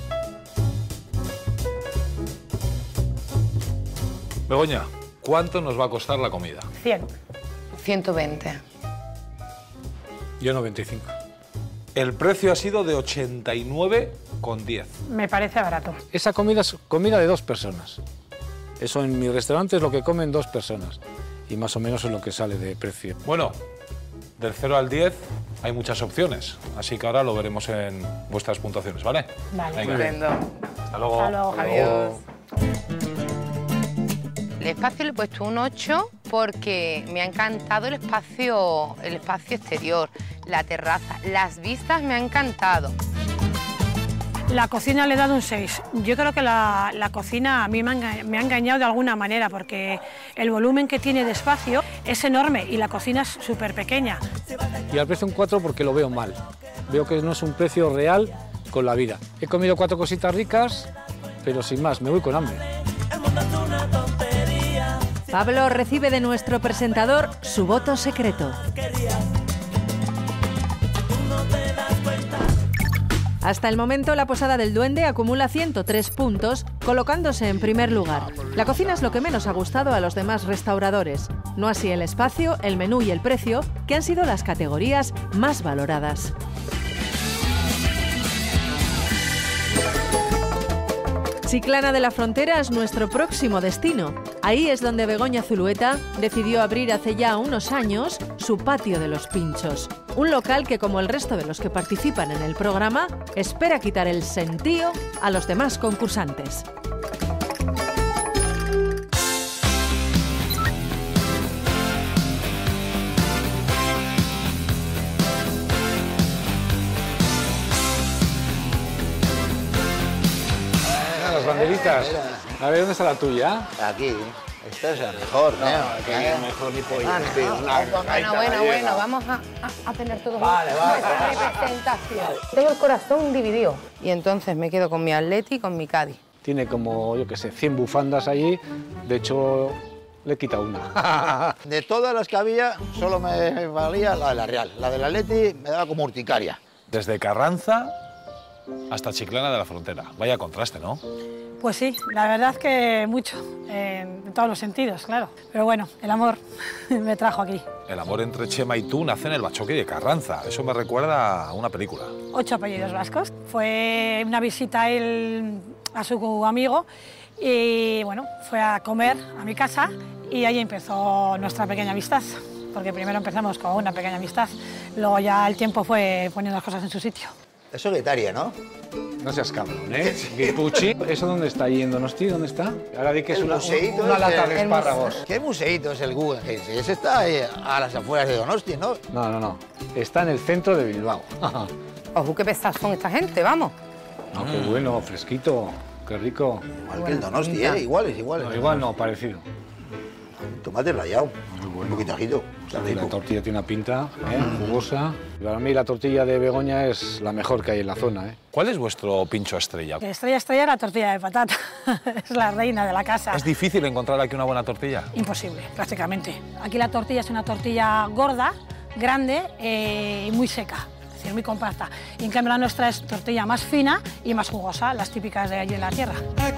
Begoña, ¿cuánto nos va a costar la comida? cien. ciento veinte. Yo noventa y cinco. El precio ha sido de ochenta y nueve con diez. Me parece barato. Esa comida es comida de dos personas. Eso en mi restaurante es lo que comen dos personas. Y más o menos es lo que sale de precio. Bueno, del cero al diez hay muchas opciones, así que ahora lo veremos en vuestras puntuaciones, ¿vale? Vale. Venga. Estupendo. Hasta luego. Hasta luego, Adiós. El espacio le he puesto un ocho porque me ha encantado el espacio, el espacio exterior, la terraza, las vistas me han encantado. La cocina le he dado un seis. Yo creo que la, la cocina a mí me ha, enga- me ha engañado de alguna manera porque el volumen que tiene de espacio es enorme y la cocina es súper pequeña. Y al precio un cuatro porque lo veo mal. Veo que no es un precio real con la vida. He comido cuatro cositas ricas, pero sin más, me voy con hambre. Pablo recibe de nuestro presentador su voto secreto. Hasta el momento, la Posada del Duende acumula ciento tres puntos, colocándose en primer lugar. La cocina es lo que menos ha gustado a los demás restauradores. No así el espacio, el menú y el precio, que han sido las categorías más valoradas. Chiclana de la Frontera es nuestro próximo destino. Ahí es donde Begoña Zulueta decidió abrir hace ya unos años su Patio de los Pinchos. Un local que, como el resto de los que participan en el programa, espera quitar el sentío a los demás concursantes. Las banderitas. A ver, ¿dónde está la tuya? Aquí. Esta es la mejor, ¿no? que mejor ni pollo. Ah, tío, no, una bueno, gaita bueno, gallega. bueno, vamos a, a- a tener todos Vale, vale, una vale. representación. Tengo el corazón dividido. Y entonces me quedo con mi Atleti y con mi Cádiz. Tiene como, yo qué sé, cien bufandas allí. De hecho, le he quitado una. De todas las que había, solo me valía la de la Real. La del Atleti me daba como urticaria. Desde Carranza hasta Chiclana de la Frontera. Vaya contraste, ¿no? Pues sí, la verdad que mucho, eh, en todos los sentidos, claro. Pero bueno, el amor me trajo aquí. El amor entre Chema y tú nace en el Bachoqui de Carranza. Eso me recuerda a una película. Ocho apellidos vascos. Fue una visita a él, a su amigo, y bueno, fue a comer a mi casa y ahí empezó nuestra pequeña amistad. Porque primero empezamos con una pequeña amistad, luego ya el tiempo fue poniendo las cosas en su sitio. Eso es Guetaria, ¿no? No seas cabrón, ¿eh? Guipuchi. ¿Eso dónde está ahí en Donosti? ¿Dónde está? Ahora di que es El una, museíto una es lata el- de espárragos. ¿Qué museíto es el Guggenheim? Ese está ahí a las afueras de Donosti, ¿no? No, no, no. Está en el centro de Bilbao. Ojo, qué pesados son esta gente, vamos. No, qué bueno, fresquito, qué rico. Igual que el Donosti, ¿eh? Iguales, iguales. No, igual no, parecido. Tomate rallado, un poquito ajito. Está rico. La tortilla tiene una pinta, ¿eh? Jugosa. Para mí la tortilla de Begoña es la mejor que hay en la zona, ¿eh? ¿Cuál es vuestro pincho estrella? Que estrella estrella la tortilla de patata. Es la reina de la casa. ¿Es difícil encontrar aquí una buena tortilla? Imposible, prácticamente. Aquí la tortilla es una tortilla gorda, grande eh, y muy seca, es decir, muy compacta. Y en cambio la nuestra es tortilla más fina y más jugosa, las típicas de allí en la tierra.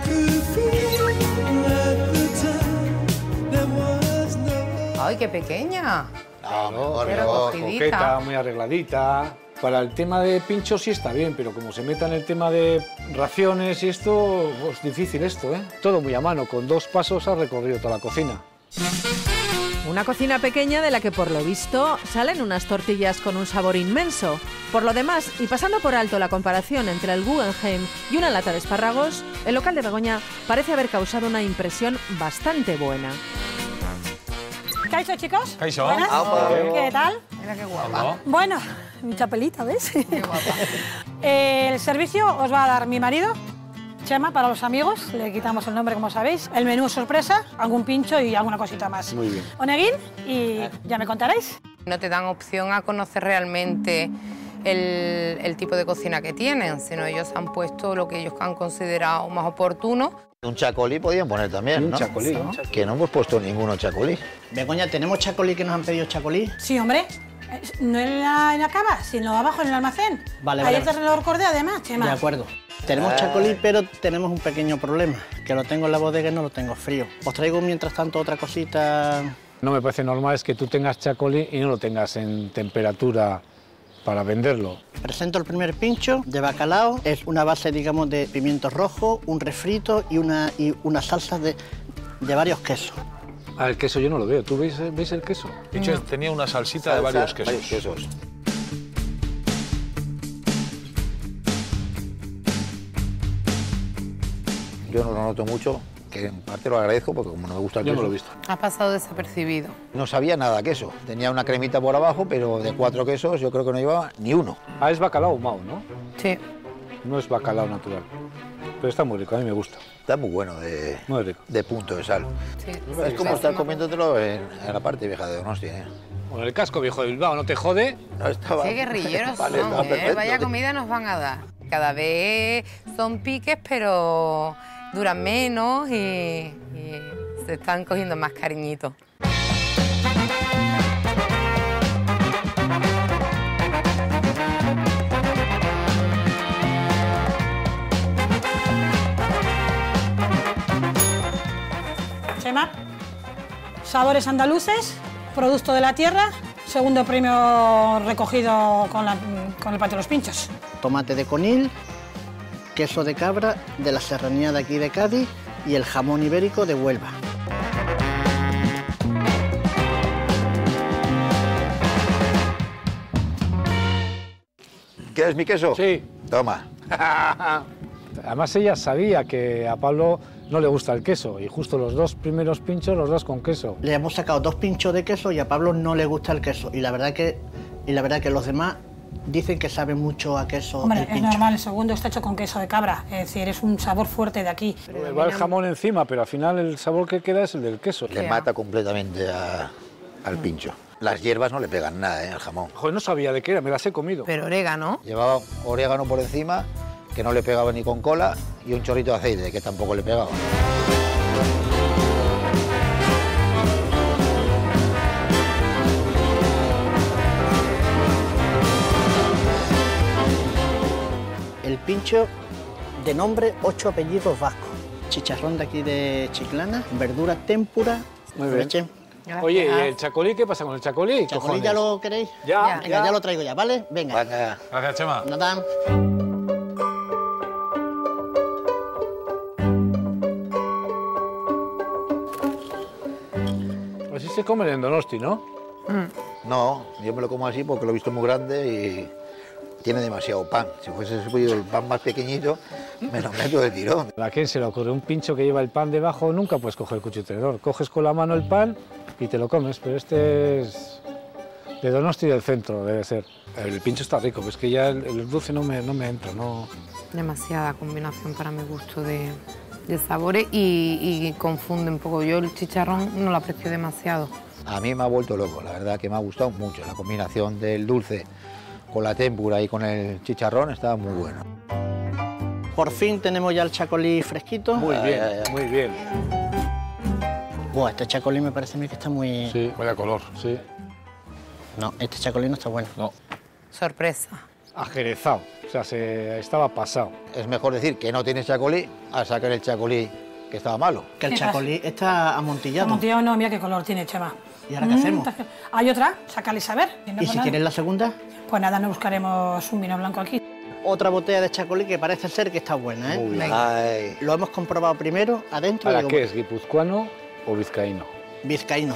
Ay, qué pequeña. No, Pero cogidita. Coqueta, muy arregladita. Para el tema de pinchos sí está bien, pero como se meta en el tema de raciones y esto, pues difícil esto, ¿eh? Todo muy a mano, con dos pasos has recorrido toda la cocina. Una cocina pequeña de la que por lo visto salen unas tortillas con un sabor inmenso. Por lo demás, y pasando por alto la comparación entre el Guggenheim y una lata de espárragos, el local de Begoña parece haber causado una impresión bastante buena. ¿Caixo, chicos? Caixo. Buenas. Aupa. ¿Qué tal? Mira qué guapa. Bueno, mi chapelita, ¿ves? Qué guapa. El servicio os va a dar mi marido, Chema, para los amigos. Le quitamos el nombre, como sabéis. El menú sorpresa, algún pincho y alguna cosita más. Muy bien. Oneguín, y ya me contaréis. No te dan opción a conocer realmente el, el tipo de cocina que tienen, sino ellos han puesto lo que ellos han considerado más oportuno. Un chacolí podían poner también, Un ¿no? chacolí, ¿no? Que no hemos puesto ninguno chacolí. Begoña, ¿tenemos chacolí que nos han pedido chacolí? Sí, hombre. Eh, No en la, en la cava, sino abajo en el almacén. Vale, Ayer vale. te lo recordé, además, Chema. De acuerdo. Tenemos Ah. chacolí, pero tenemos un pequeño problema, que lo tengo en la bodega y no lo tengo frío. Os traigo mientras tanto otra cosita. No me parece normal es que tú tengas chacolí y no lo tengas en temperatura para venderlo. Presento el primer pincho de bacalao. Es una base, digamos, de pimiento rojo, un refrito y una, y una salsa de, de varios quesos. Ah, el queso yo no lo veo. ¿Tú ves, ves el queso? De hecho, tenía una salsita de varios quesos. Varios quesos. Yo no lo noto mucho, que en parte lo agradezco porque como no me gusta el Yo queso. no lo he visto. Ha pasado desapercibido. No sabía nada a queso. Tenía una cremita por abajo, pero de cuatro quesos yo creo que no llevaba ni uno. Ah, es bacalao ahumado, ¿no? Sí. No es bacalao natural. Pero está muy rico, a mí me gusta. Está muy bueno de, Muy rico. de punto de sal. Sí, Es como estar comiéndotelo en, en la parte vieja de Donosti, ¿eh? Bueno, el casco viejo de Bilbao no te jode. No, estaba- Qué guerrilleros Vale, son, está ¿eh? perfecto. Vaya comida nos van a dar. Cada vez son piques, pero duran menos y, y se están cogiendo más cariñitos. Chema, sabores andaluces, producto de la tierra, segundo premio recogido con, la- con el patio de los pinchos. Tomate de conil, queso de cabra de la serranía de aquí de Cádiz y el jamón ibérico de Huelva. ¿Quieres mi queso? Sí. Toma. Además ella sabía que a Pablo no le gusta el queso y justo los dos primeros pinchos los das con queso. Le hemos sacado dos pinchos de queso y a Pablo no le gusta el queso. Y la verdad que, y la verdad que los demás dicen que sabe mucho a queso Hombre, el es pincho. normal, el segundo está hecho con queso de cabra, es decir, es un sabor fuerte de aquí. Le va el jamón encima, pero al final el sabor que queda es el del queso. Le mata completamente a- al pincho. Las hierbas no le pegan nada, ¿eh? Al jamón. Joder, no sabía de qué era, me las he comido. Pero orégano. Llevaba orégano por encima, que no le pegaba ni con cola, y un chorrito de aceite, que tampoco le pegaba. pincho de nombre ocho apellidos vascos. Chicharrón de aquí de Chiclana, verdura tempura, Muy bien. leche. Oye, ¿y el chacolí? ¿Qué pasa con el chacolí? ¿Chacolí cojones? ya lo queréis? Ya, Venga, ya. ya lo traigo ya, ¿vale? Venga. Venga. Gracias, Chema. Nada. Así se come en Donosti, ¿no? No, yo me lo como así porque lo he visto muy grande y tiene demasiado pan. Si fuese el pan más pequeñito, me lo meto de tirón. ¿A quién se le ocurre un pincho que lleva el pan debajo? Nunca puedes coger el cuchillo tenedor. Coges con la mano el pan y te lo comes, pero este es de Donosti del centro, debe ser. El pincho está rico, pero es que ya el, el dulce no me, no me entra, no... Demasiada combinación para mi gusto de, de sabores y, y confunde un poco. Yo el chicharrón no lo aprecio demasiado. A mí me ha vuelto loco, la verdad que me ha gustado mucho. La combinación del dulce con la tempura y con el chicharrón está muy bueno. Por fin tenemos ya el chacolí fresquito. Muy Ay, bien, ay, ay. muy bien. Buah, este chacolí me parece a mí que está muy... Sí, vaya color, sí. No, este chacolí no está bueno. No. Sorpresa. Ajerezado, o sea, se estaba pasado. Es mejor decir que no tienes chacolí a sacar el chacolí que estaba malo. Que el ¿Qué chacolí está amontillado. Amontillado no, mira qué color tiene, Chema. ¿Y ahora qué hacemos? Hay otra, sácala y saber. Y, no ¿Y por si nada. quieres la segunda? Pues nada, nos buscaremos un vino blanco aquí. Otra botella de chacolí que parece ser que está buena, ¿eh? Muy bien. Ay, Lo hemos comprobado primero adentro. ¿Para digo, qué es, guipuzcoano o vizcaíno? Vizcaíno.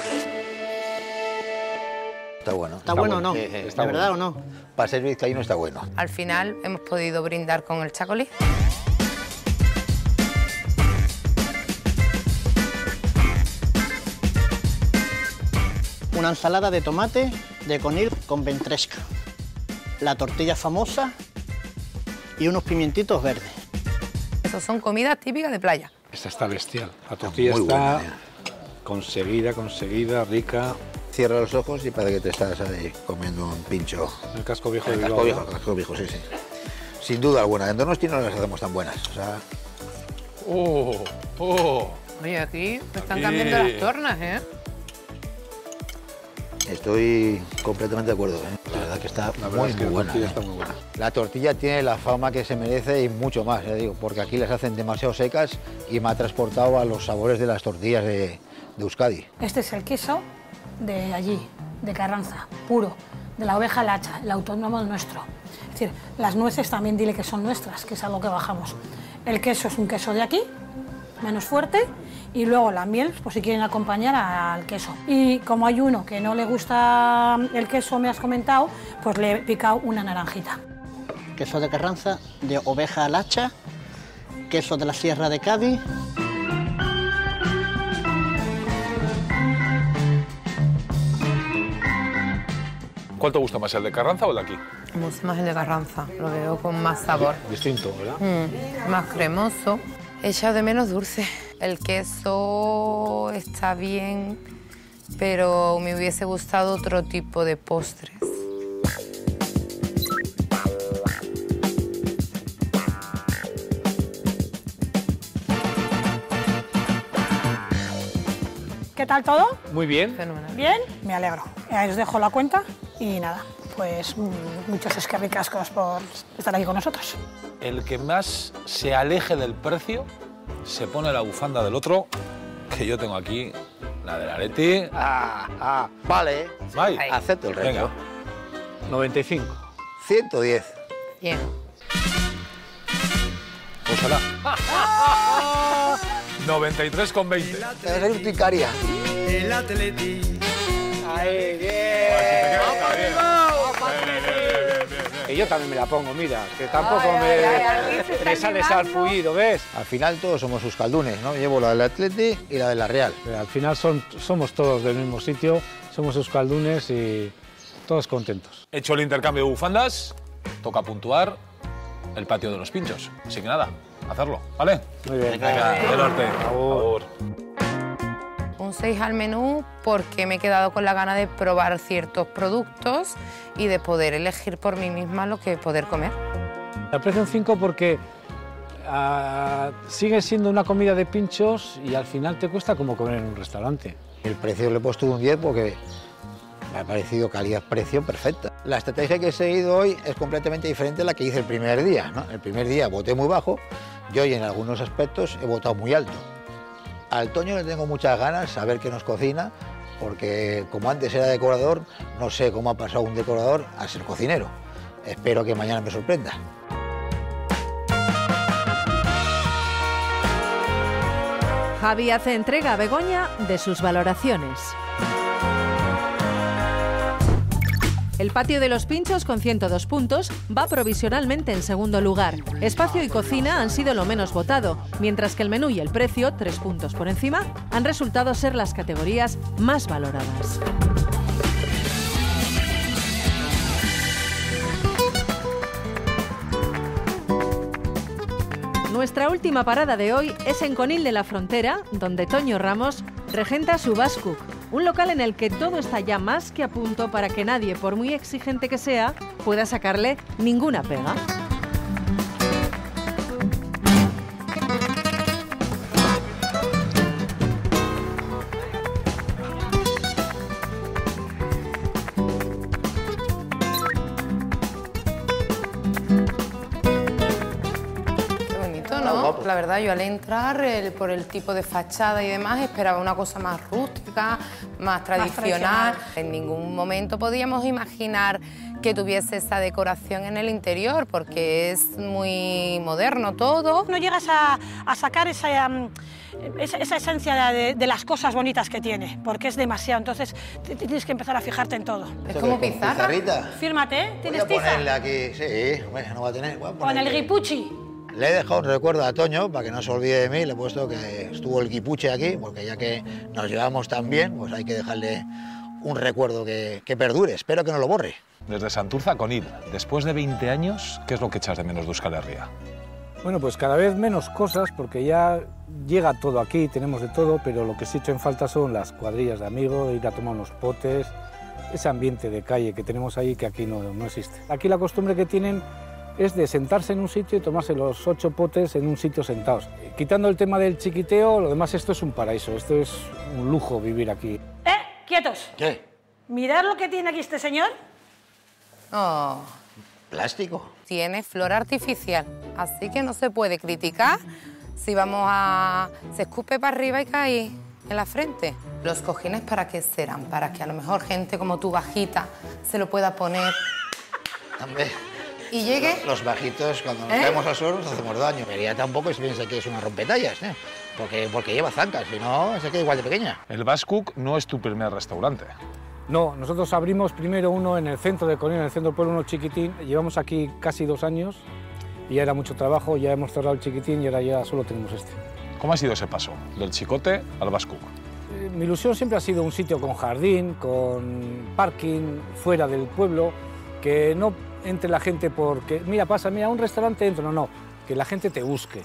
está bueno. ¿Está, bueno o no? Sí, sí, ¿De está verdad bueno. o no? Para ser vizcaíno está bueno. Al final hemos podido brindar con el chacolí. Una ensalada de tomate de conil con ventresca. La tortilla famosa y unos pimientitos verdes. Esas son comidas típicas de playa. Esta está bestial. La tortilla muy está buena, eh. conseguida, conseguida, rica. Cierra los ojos y parece que te estás ahí comiendo un pincho. El casco viejo de El Bilbao. casco viejo, el casco viejo, sí, sí. Sin duda alguna. En Donosti no las hacemos tan buenas. O sea, ¡Oh! ¡Oh! Oye, aquí me están Aquí. cambiando las tornas, ¿eh? estoy completamente de acuerdo. ¿eh? La verdad que está La verdad muy, es que muy la buena. tortilla ¿eh? está muy buena. La tortilla tiene la fama que se merece y mucho más, ya digo, porque aquí las hacen demasiado secas y me ha transportado a los sabores de las tortillas de, de Euskadi. Este es el queso de allí, de Carranza, puro, de la oveja lacha, el autónomo nuestro. Es decir, las nueces también dile que son nuestras, que es algo que bajamos. El queso es un queso de aquí, menos fuerte, y luego la miel, pues si quieren acompañar al queso. Y como hay uno que no le gusta el queso, me has comentado, pues le he picado una naranjita. Queso de Carranza, de oveja lacha, queso de la Sierra de Cádiz. ¿Cuál te gusta más, el de Carranza o el de aquí? Me gusta más el de Carranza, lo veo con más sabor. Distinto, ¿verdad? Mm, más cremoso. He echado de menos dulce. El queso está bien, pero me hubiese gustado otro tipo de postres. ¿Qué tal todo? Muy bien. Fenomenal. ¿Bien? Me alegro. Ahí os dejo la cuenta y nada, pues mm, muchos escarricascos por estar aquí con nosotros. El que más se aleje del precio se pone la bufanda del otro, que yo tengo aquí, la de la Leti. Ah, ah, vale, Vai. acepto el reto. Venga. noventa y cinco. ciento diez. Bien. Úsala. noventa y tres con veinte. Debe ser un picaria. El Atleti. ¡Ay, bien! Que yo también me la pongo, mira, que tampoco Ay, me, ay, ay, Alvin se está me sale animando. sarpullido, ¿ves? Al final todos somos euskaldunes, ¿no? Llevo la del Atleti y la de la Real. Pero al final son, somos todos del mismo sitio, somos euskaldunes y todos contentos. Hecho el intercambio de bufandas, toca puntuar el patio de los pinchos. Así que nada, hacerlo, ¿vale? Muy bien. Venga, de norte. Agur. Un seis al menú porque me he quedado con la gana de probar ciertos productos y de poder elegir por mí misma lo que poder comer. Le aprecio un cinco porque ah, sigue siendo una comida de pinchos y al final te cuesta como comer en un restaurante. El precio le he puesto un diez porque Me ha parecido calidad-precio perfecta. La estrategia que he seguido hoy es completamente diferente a la que hice el primer día, ¿no? El primer día voté muy bajo y hoy en algunos aspectos he votado muy alto. Al Toño le tengo muchas ganas, a ver qué nos cocina, porque como antes era decorador, no sé cómo ha pasado un decorador a ser cocinero. Espero que mañana me sorprenda. Javi hace entrega a Begoña de sus valoraciones. El patio de los Pinchos, con ciento dos puntos, va provisionalmente en segundo lugar. Espacio y cocina han sido lo menos votado, mientras que el menú y el precio, tres puntos por encima, han resultado ser las categorías más valoradas. Nuestra última parada de hoy es en Conil de la Frontera, donde Toño Ramos regenta su Bascook, un local en el que todo está ya más que a punto para que nadie, por muy exigente que sea, pueda sacarle ninguna pega. La verdad, yo al entrar, el, por el tipo de fachada y demás, esperaba una cosa más rústica, más tradicional. Más tradicional. En ningún momento podíamos imaginar que tuviese esa decoración en el interior, porque es muy moderno todo. No llegas a, a sacar esa, um, esa, esa esencia de, de las cosas bonitas que tiene, porque es demasiado. Entonces tienes que empezar a fijarte en todo. Es como pizarra. Pizarrita. Fírmate, ¿tienes Voy a tiza? ponerle aquí, sí, hombre, no va a tener. Con el guipuchi. Le he dejado un recuerdo a Toño, para que no se olvide de mí, le he puesto que estuvo el guipuche aquí, porque ya que nos llevamos tan bien, pues hay que dejarle un recuerdo que, que perdure. Espero que no lo borre. Desde Santurce a Conil, después de veinte años, ¿qué es lo que echas de menos de Euskal Herria? Bueno, pues cada vez menos cosas, porque ya llega todo aquí, tenemos de todo, pero lo que sí echo en falta son las cuadrillas de amigos, ir a tomar unos potes, ese ambiente de calle que tenemos ahí que aquí no, no existe. Aquí la costumbre que tienen es de sentarse en un sitio y tomarse los ocho potes en un sitio sentados. Quitando el tema del chiquiteo, lo demás esto es un paraíso, esto es un lujo vivir aquí. ¡Eh! ¡Quietos! ¿Qué? ¿Mirad lo que tiene aquí este señor? Oh. ¿Plástico? Tiene flor artificial, así que no se puede criticar si vamos a... se escupe para arriba y cae en la frente. ¿Los cojines para qué serán? Para que a lo mejor gente como tú, bajita, se lo pueda poner... También. Y llegue... Los bajitos, cuando nos ¿Eh? caemos al suelo, nos hacemos daño. Vería tampoco y se piensa que es una rompetallas, ¿eh? Porque, porque lleva zancas, si no, se queda igual de pequeña. El Bascook no es tu primer restaurante. No, nosotros abrimos primero uno en el centro de Conil, en el centro del pueblo, uno chiquitín. Llevamos aquí casi dos años y ya era mucho trabajo, ya hemos cerrado el chiquitín y ahora ya solo tenemos este. ¿Cómo ha sido ese paso, del chicote al Bascook? Eh, mi ilusión siempre ha sido un sitio con jardín, con parking, fuera del pueblo, que no entre la gente porque, mira, pasa, mira, un restaurante dentro, no, no, que la gente te busque.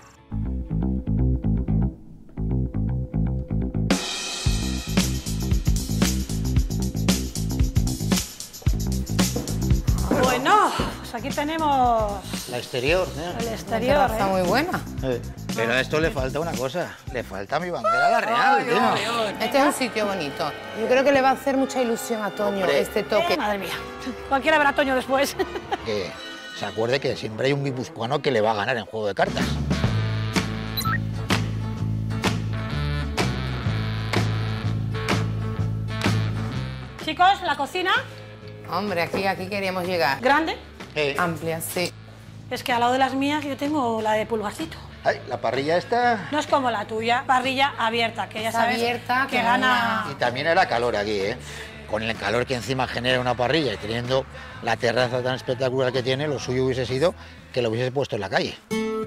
Bueno, pues aquí tenemos La exterior, ¿eh? el exterior. Está ¿eh? muy buena. Eh, Pero a esto le falta una cosa, le falta mi bandera, la real, tío. Este es un sitio bonito. Yo creo que le va a hacer mucha ilusión a Toño Hombre. este toque. Eh, madre mía, cualquiera verá a Toño después. Que se acuerde que siempre hay un guipuzcoano que le va a ganar en juego de cartas. Chicos, la cocina, Hombre, aquí, aquí queríamos llegar. grande. Eh, Amplia, sí. Es que al lado de las mías yo tengo la de pulgarcito. ay, la parrilla esta... No es como la tuya, parrilla abierta, que ya Está sabes abierta, que que gana... Y también era calor aquí, ¿eh? Con el calor que encima genera una parrilla y teniendo la terraza tan espectacular que tiene, lo suyo hubiese sido que lo hubiese puesto en la calle.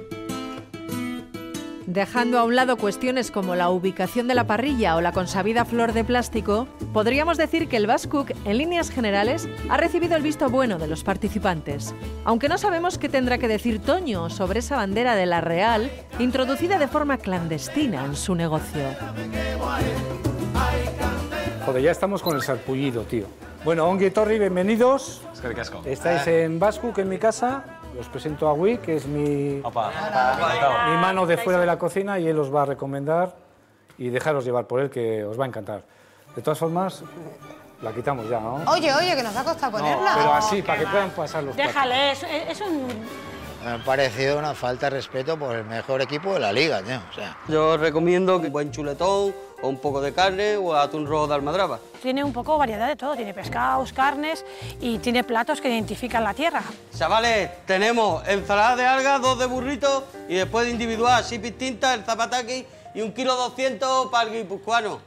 Dejando a un lado cuestiones como la ubicación de la parrilla o la consabida flor de plástico, podríamos decir que el Bascook, en líneas generales, ha recibido el visto bueno de los participantes. Aunque no sabemos qué tendrá que decir Toño sobre esa bandera de la Real, introducida de forma clandestina en su negocio. Joder, ya estamos con el sarpullido, tío. Bueno, ongi etorri, bienvenidos. Es que ricasco. Estáis en Bascook, en mi casa. Os presento a Wii, que es mi, Opa. mi mano de fuera de la cocina, y él os va a recomendar y dejaros llevar por él, que os va a encantar. De todas formas, La quitamos ya, ¿no? Oye, oye, que nos ha costado ponerla. No, pero así, para que puedan pasar los platos. Déjale, es, es un... Me ha parecido una falta de respeto por el mejor equipo de la liga, tío. O sea, Yo recomiendo un buen chuletón, o un poco de carne, o atún rojo de almadraba. Tiene un poco variedad de todo, tiene pescados, carnes y tiene platos que identifican la tierra. Chavales, tenemos ensalada de algas, dos de burrito y después de individual, así distintas, el zapataki y un kilo doscientos para el guipuzcoano.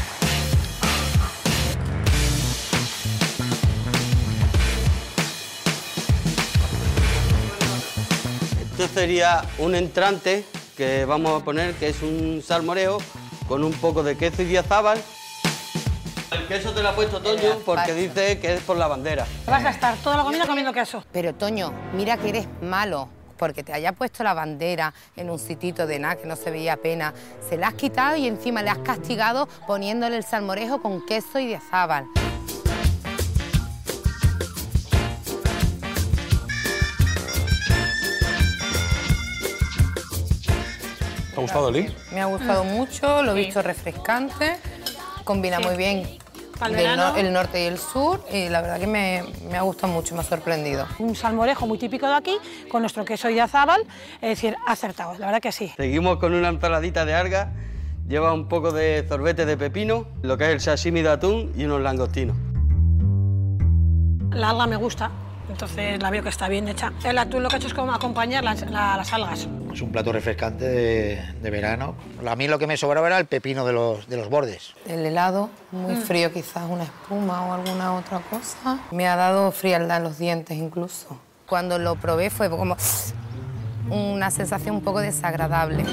Esto sería un entrante que vamos a poner, que es un salmorejo con un poco de queso y diazábal. El queso te lo ha puesto Toño porque dice que es por la bandera. Vas a estar toda la comida comiendo queso. Pero, Toño, mira que eres malo, porque te haya puesto la bandera en un sitito de nada que no se veía pena. Se la has quitado y encima le has castigado poniéndole el salmorejo con queso y diazábal. ¿Te ha gustado, Eli? Me ha gustado mucho, lo he visto refrescante, combina Sí. muy bien Para el del verano. no- el norte y el sur y la verdad que me, me ha gustado mucho, me ha sorprendido. Un salmorejo muy típico de aquí, con nuestro queso y azábal, es decir, acertado, la verdad que sí. Seguimos con una ensaladita de algas, lleva un poco de sorbete de pepino, lo que es el sashimi de atún y unos langostinos. La alga me gusta, entonces la veo que está bien hecha. El atún lo que ha hecho es como acompañar las, la- las algas. es un plato refrescante de, de verano. A mí lo que me sobraba era el pepino de los, de los bordes. El helado, muy frío, quizás una espuma o alguna otra cosa. Me ha dado frialdad en los dientes incluso. Cuando lo probé fue como una sensación un poco desagradable.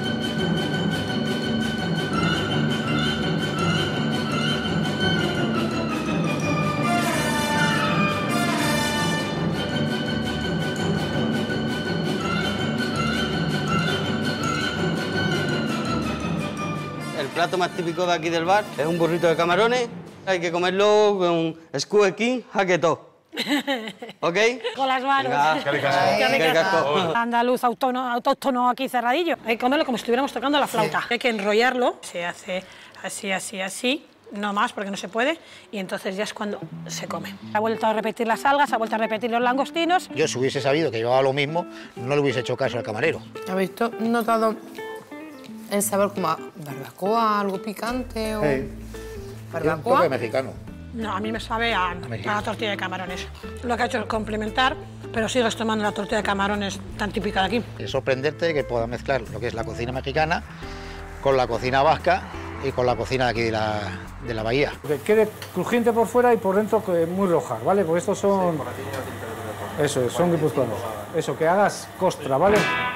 El plato más típico de aquí del bar es un burrito de camarones. Hay que comerlo con Squid King Jaquetó. ¿Ok? Con las manos. Venga. Qué ricasco. Qué Qué ricasco. ricasco. Andaluz autónomo, autóctono aquí cerradillo. Hay que comerlo como si estuviéramos tocando la flauta. Hay que enrollarlo. Se hace así, así, así. No más, porque no se puede. Y entonces ya es cuando se come. Ha vuelto a repetir las algas, ha vuelto a repetir los langostinos. Yo, si hubiese sabido que llevaba lo mismo, no le hubiese hecho caso al camarero. ¿Habéis to- notado el sabor como a barbacoa, algo picante o...? ¿Barbacoa? mexicano. No, a mí me sabe a, a la tortilla de camarones. Lo que ha hecho es complementar, pero sigues tomando la tortilla de camarones tan típica de aquí. Es sorprendente que pueda mezclar lo que es la cocina mexicana con la cocina vasca y con la cocina de aquí de la, de la bahía. Que quede crujiente por fuera y por dentro que muy roja, ¿vale? Porque estos son... Eso es, son guipuzcoanos. Eso, que hagas costra, ¿vale?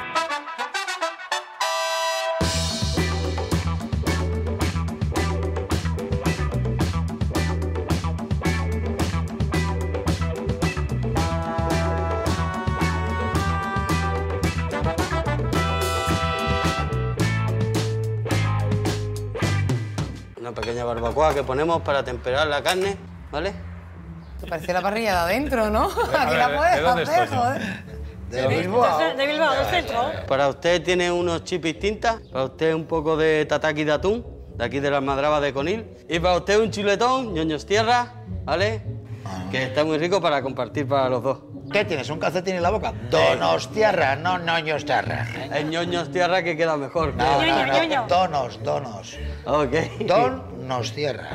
Una pequeña barbacoa que ponemos para temperar la carne, ¿vale? Te parece la parrilla de adentro, ¿no? Aquí ver, la ¿de puedes dónde hacer, estoy? joder. De Bilbao. De Bilbao, del centro. Para usted tiene unos chips tintas, para usted un poco de tataki de atún, de aquí de las Madrabas de Conil, y para usted un chuletón, ñoños tierra, ¿vale? Que está muy rico para compartir para los dos. ¿Qué tienes, un calcetín en la boca? Donos tierra, no ñoños tierra. Es ñoños tierra que queda mejor. No, creo. no, no, donos, donos. Ok. Don nos tierra.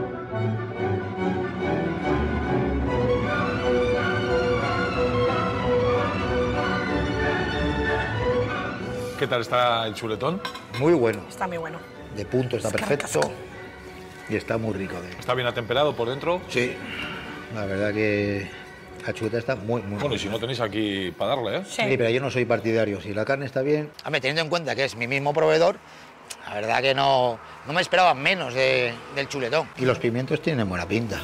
¿Qué tal está el chuletón? Muy bueno. Está muy bueno. De punto está Es que perfecto. Y está muy rico. De... ¿Está bien atemperado por dentro? Sí. La verdad que la chuleta está muy, muy Bueno, y si no tenéis aquí para darle, ¿eh? Sí, pero yo no soy partidario. Si la carne está bien... Hombre, teniendo en cuenta que es mi mismo proveedor, la verdad que no, no me esperaba menos de- del chuletón. Y los pimientos tienen buena pinta.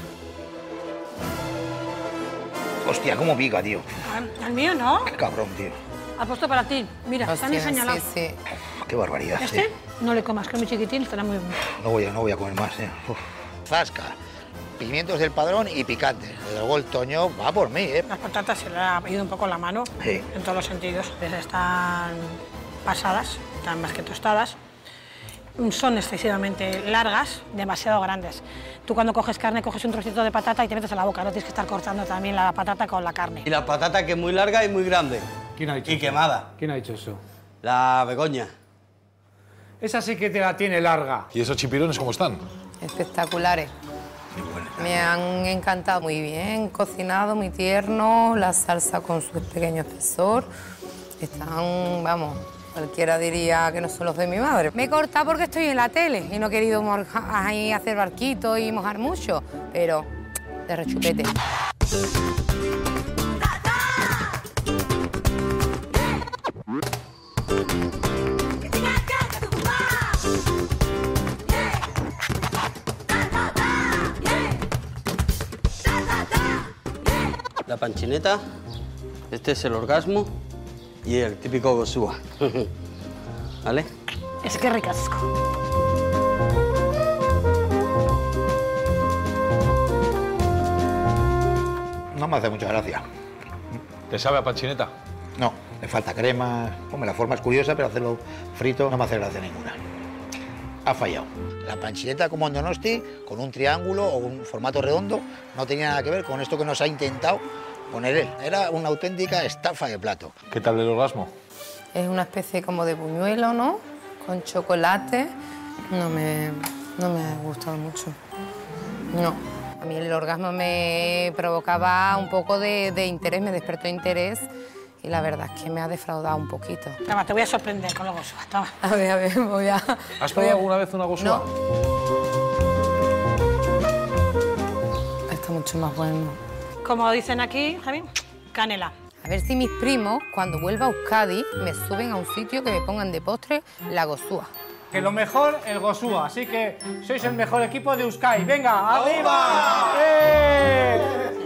Hostia, cómo pica, tío. Al, al mío no. Qué cabrón, tío. Ha puesto para ti. Mira, está ni Hostia, señalado. sí, sí. Qué barbaridad. Este eh. no le comas, que es muy chiquitín, estará muy bien. No voy, a, no voy a comer más, eh. Uf. Zasca, pimientos del padrón y picante. Desde luego el Toño va por mí, ¿eh? Las patatas se le ha ido un poco la mano, Sí. en todos los sentidos. Están pasadas, están más que tostadas. son excesivamente largas, demasiado grandes. Tú cuando coges carne, coges un trocito de patata y te metes a la boca, no tienes que estar cortando también la patata con la carne. Y la patata que es muy larga y muy grande. ¿Quién ha dicho Y eso? quemada. ¿Quién ha dicho eso? La Begoña. Esa sí que te la tiene larga. ¿Y esos chipirones cómo están? Espectaculares. Me han encantado, muy bien cocinado, muy tierno, la salsa con su pequeño espesor. Están, vamos, cualquiera diría que no son los de mi madre. Me he cortado porque estoy en la tele y no he querido mojar, ahí hacer barquito y mojar mucho, pero de rechupete. La panchineta, este es el orgasmo y el típico gosúa. ¿Vale? Es que ricasco. No me hace mucha gracia. ¿Te sabe a panchineta? No, le falta crema. Hombre, la forma es curiosa, pero hacerlo frito no me hace gracia ninguna. Ha fallado. La panchineta como en Donosti, con un triángulo o un formato redondo, no tenía nada que ver con esto que nos ha intentado poner él. Era una auténtica estafa de plato. ¿Qué tal el orgasmo? Es una especie como de buñuelo, ¿no? Con chocolate. No me, no me ha gustado mucho. No. A mí el orgasmo me provocaba un poco de, de interés, me despertó interés y la verdad es que me ha defraudado un poquito. Toma, te voy a sorprender con los gosúas, toma. A ver, a ver, voy a... ¿Has probado alguna vez una gosúa? No. Está mucho más bueno. Como dicen aquí, Javi, canela. A ver si mis primos, cuando vuelva a Euskadi, me suben a un sitio que me pongan de postre la gosúa. Que lo mejor, el Gosúa. Así que sois el mejor equipo de Euskadi. ¡Venga, arriba! ¡Eh!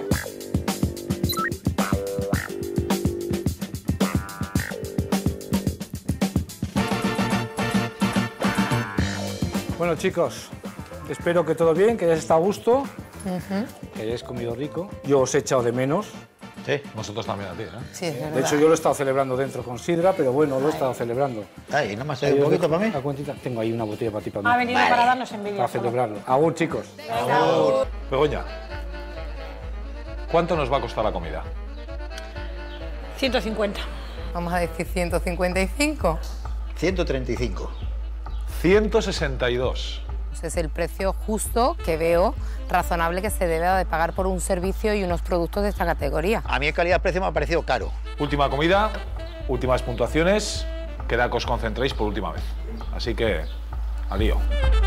Bueno, chicos, espero que todo bien, que hayáis estado a gusto, que hayáis comido rico. Yo os he echado de menos. Sí, nosotros también a ti, ¿eh? Sí, es verdad. De hecho, yo lo he estado celebrando dentro con sidra, pero bueno, lo he estado celebrando. Ay, ¿no me has traído un poquito para mí? ¿A cuentita? Tengo ahí una botella para ti, para mí. Ha venido para darnos envidia. Para celebrarlo. Agur, chicos. Agur. Begoña, ¿cuánto nos va a costar la comida? ciento cincuenta. Vamos a decir ciento cincuenta y cinco. ciento treinta y cinco. ciento sesenta y dos. Ese es el precio justo que veo razonable que se debe de pagar por un servicio y unos productos de esta categoría. A mí en calidad-precio me ha parecido caro. Última comida, últimas puntuaciones. Queda que os concentréis por última vez. Así que, al lío.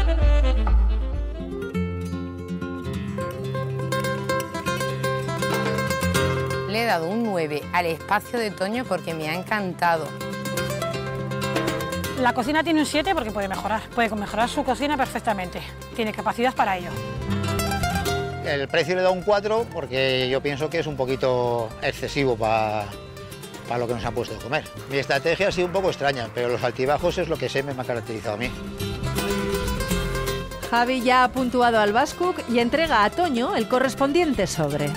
Le he dado un nueve al espacio de Toño porque me ha encantado. La cocina tiene un siete porque puede mejorar. Puede mejorar su cocina perfectamente. Tiene capacidad para ello. El precio le da un cuatro porque yo pienso que es un poquito excesivo para para lo que nos han puesto de comer. Mi estrategia ha sido un poco extraña, pero los altibajos es lo que siempre me ha caracterizado a mí. Javi ya ha puntuado al Bascook y entrega a Toño el correspondiente sobre.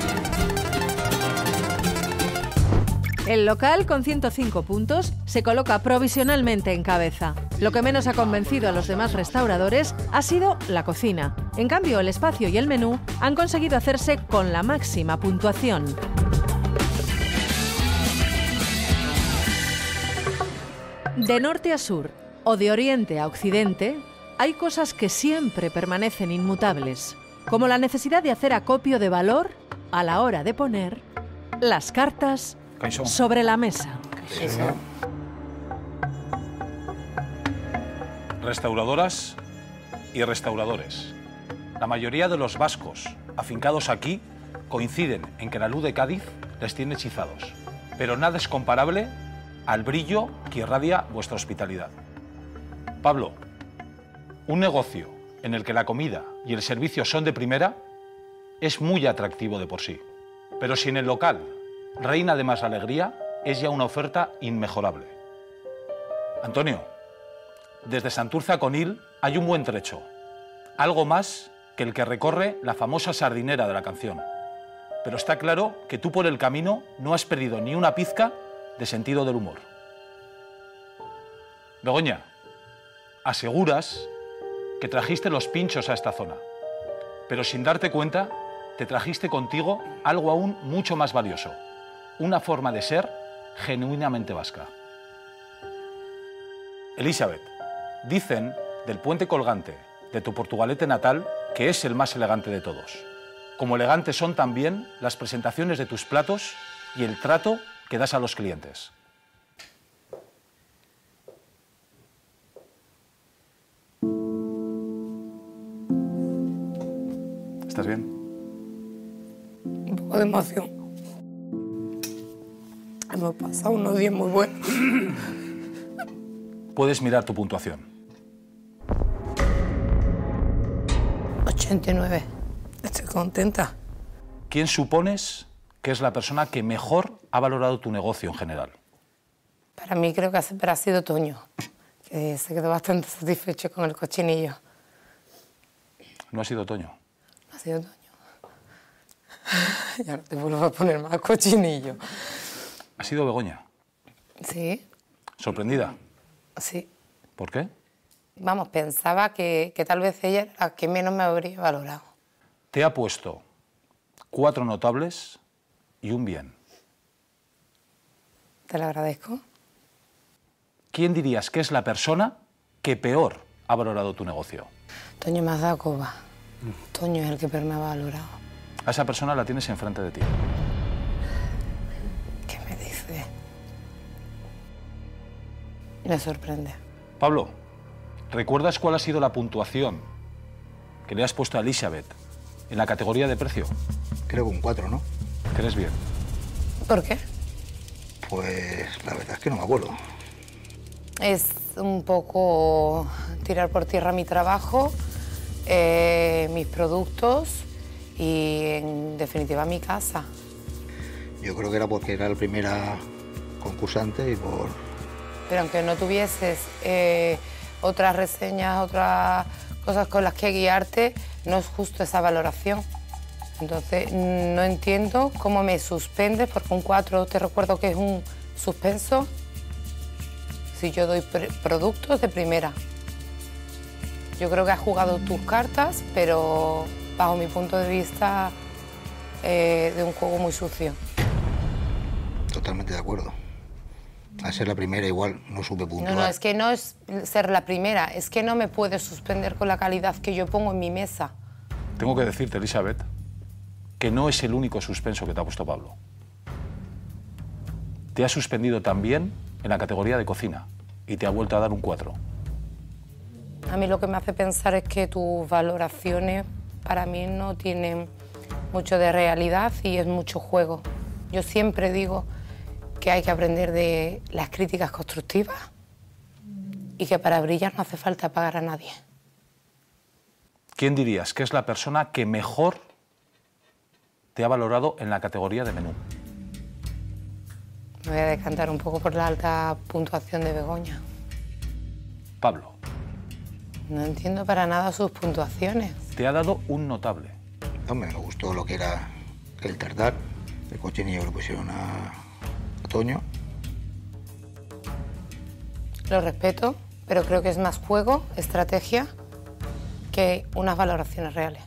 El local, con ciento cinco puntos, se coloca provisionalmente en cabeza. Lo que menos ha convencido a los demás restauradores ha sido la cocina. En cambio, el espacio y el menú han conseguido hacerse con la máxima puntuación. De norte a sur o de oriente a occidente, hay cosas que siempre permanecen inmutables, como la necesidad de hacer acopio de valor a la hora de poner las cartas sobre la mesa. Restauradoras y restauradores. La mayoría de los vascos afincados aquí coinciden en que la luz de Cádiz les tiene hechizados, pero nada es comparable al brillo que irradia vuestra hospitalidad. Pablo, un negocio en el que la comida y el servicio son de primera es muy atractivo de por sí, pero si en el local reina además la alegría, es ya una oferta inmejorable. Antonio, desde Santurce a Conil hay un buen trecho, algo más que el que recorre la famosa sardinera de la canción. Pero está claro que tú por el camino no has perdido ni una pizca de sentido del humor. Begoña, Aseguras que trajiste los pinchos a esta zona, pero sin darte cuenta, te trajiste contigo algo aún mucho más valioso, una forma de ser genuinamente vasca. Elizabeth, dicen del puente colgante de tu Portugalete natal que es el más elegante de todos. Como elegantes son también las presentaciones de tus platos y el trato que das a los clientes. ¿Estás bien? Un poco de emoción. Hemos pasado unos días muy buenos. Puedes mirar tu puntuación. ochenta y nueve. Estoy contenta. ¿Quién supones que es la persona que mejor ha valorado tu negocio en general? Para mí creo que siempre ha sido Toño, que se quedó bastante satisfecho con el cochinillo. No ha sido Toño. Ha sido Toño. Ya no te vuelvo a poner más cochinillo. Ha sido Begoña. Sí, ¿Sorprendida? sí. ¿Por qué? Vamos, pensaba que, que tal vez ella era la que menos me habría valorado. Te ha puesto cuatro notables y un bien. Te lo agradezco. ¿Quién dirías que es la persona que peor ha valorado tu negocio? Toño me has dado coba. Toño es el que peor me ha valorado. A esa persona la tienes enfrente de ti. ¿Qué me dice? Me sorprende. Pablo, ¿recuerdas cuál ha sido la puntuación que le has puesto a Elizabeth en la categoría de precio? Creo que un cuatro, ¿no? ¿Crees bien? ¿Por qué? Pues la verdad es que no me acuerdo. Es un poco tirar por tierra mi trabajo, eh, mis productos y, en definitiva, mi casa. Yo creo que era porque era la primera concursante y por... Pero aunque no tuvieses eh, otras reseñas, otras cosas con las que guiarte, no es justo esa valoración. Entonces, no entiendo cómo me suspendes, porque un cuatro te recuerdo que es un suspenso, si yo doy productos de primera. Yo creo que has jugado tus cartas, pero bajo mi punto de vista, eh, de un juego muy sucio. Totalmente de acuerdo. Al ser la primera igual no supe puntuar. No, no, es que no es ser la primera, es que no me puedes suspender con la calidad que yo pongo en mi mesa. Tengo que decirte, Elizabeth, que no es el único suspenso que te ha puesto Pablo. Te ha suspendido también en la categoría de cocina y te ha vuelto a dar un cuatro. A mí lo que me hace pensar es que tus valoraciones para mí no tienen mucho de realidad y es mucho juego. Yo siempre digo que hay que aprender de las críticas constructivas y que para brillar no hace falta pagar a nadie. ¿Quién dirías que es la persona que mejor te ha valorado en la categoría de menú? Me voy a decantar un poco por la alta puntuación de Begoña. Pablo. No entiendo para nada sus puntuaciones. Te ha dado un notable. Hombre, me gustó lo que era el tartar, el cochinillo que le pusieron a, a Toño. Lo respeto, pero creo que es más juego, estrategia, que unas valoraciones reales.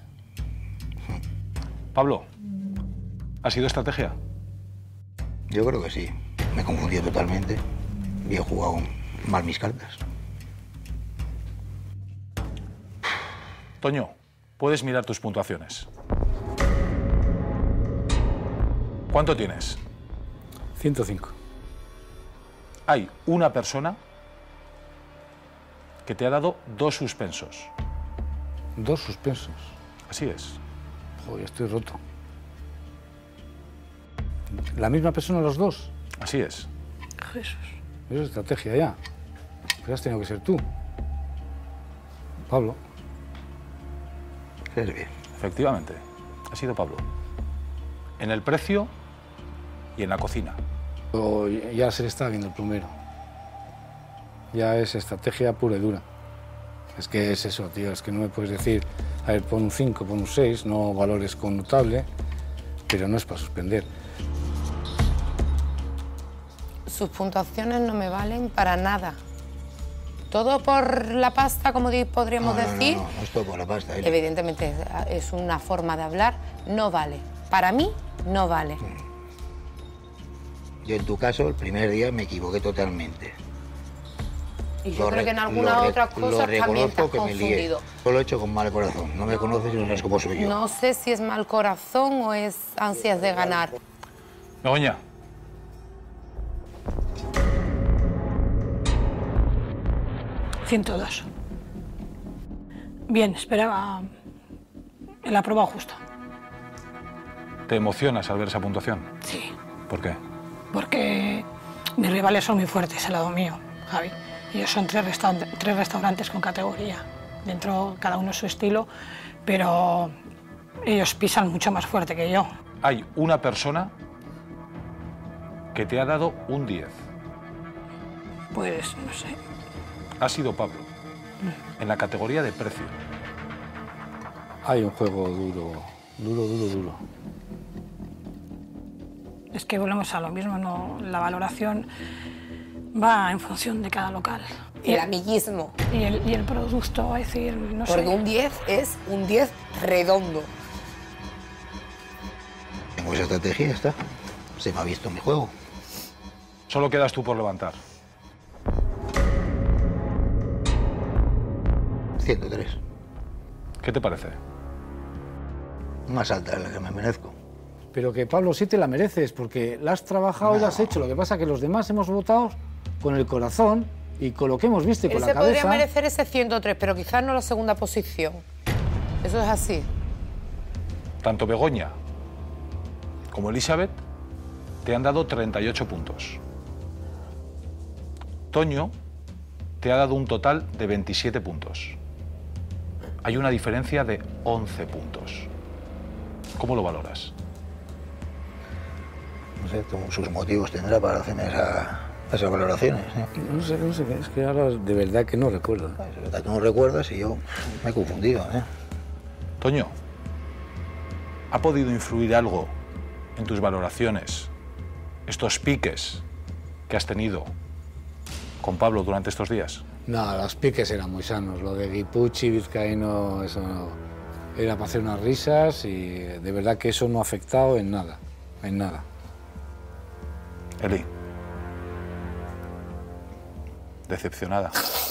Pablo, ¿ha sido estrategia? Yo creo que sí. Me he confundido totalmente y he jugado mal mis cartas. Toño, puedes mirar tus puntuaciones. ¿Cuánto tienes? ciento cinco. Hay una persona que te ha dado dos suspensos. ¿Dos suspensos? Así es. Joder, estoy roto. ¿La misma persona los dos? Así es. Jesús. Eso es estrategia ya. Pero has tenido que ser tú. Pablo. Es bien. Efectivamente, ha sido Pablo. En el precio y en la cocina. O ya se le está viendo el plumero. Ya es estrategia pura y dura. Es que es eso, tío. Es que no me puedes decir, a ver, pon un cinco, pon un seis, no valores con notable, pero no es para suspender. Sus puntuaciones no me valen para nada. ¿Todo por la pasta, como di- podríamos No, no, decir? No, no, no es todo por la pasta. Eli. Evidentemente es, es una forma de hablar, no vale. Para mí, no vale. Yo en tu caso, el primer día me equivoqué totalmente. Y yo Lo creo re- que en algunas lo re- otras lo cosas también te reconozco has que me lié. confundido. Yo lo he hecho con mal corazón. No me conoces y no sabes cómo soy yo. No sé si es mal corazón o es ansias de ganar. Begoña. ciento dos. Bien, esperaba el aprobado justo. ¿Te emocionas al ver esa puntuación? Sí. ¿Por qué? Porque mis rivales son muy fuertes al lado mío, Javi. Ellos son tres, resta tres restaurantes con categoría. Dentro cada uno su estilo, pero ellos pisan mucho más fuerte que yo. Hay una persona que te ha dado un diez. Pues, no sé. Ha sido Pablo, en la categoría de precio. Hay un juego duro, duro, duro, duro. Es que volvemos a lo mismo, ¿no? La valoración va en función de cada local. El amiguismo. Y el, y el producto, es decir, no Porque sé. un diez es un diez redondo. Tengo esa estrategia, ya está. Se me ha visto mi juego. Solo quedas tú por levantar. ciento tres. ¿Qué te parece? Más alta de la que me merezco. Pero que, Pablo, sí te la mereces, porque la has trabajado y la has hecho. Lo que pasa es que los demás hemos votado con el corazón y con lo que hemos visto y Él con se la podría cabeza. merecer ese ciento tres, pero quizás no la segunda posición. Eso es así. Tanto Begoña como Elizabeth te han dado treinta y ocho puntos. Toño te ha dado un total de veintisiete puntos. Hay una diferencia de once puntos. ¿Cómo lo valoras? No sé, como sus motivos tendrá para hacerme esa, esas valoraciones. ¿eh? No sé, no sé, es que ahora de verdad que no recuerdo. Es verdad que no recuerdas y yo me he confundido. ¿eh? Toño, ¿ha podido influir algo en tus valoraciones estos piques que has tenido con Pablo durante estos días? No, los piques eran muy sanos. Lo de Guipucci, Vizcaíno, eso no. Era para hacer unas risas y de verdad que eso no ha afectado en nada, en nada. Eli. Decepcionada.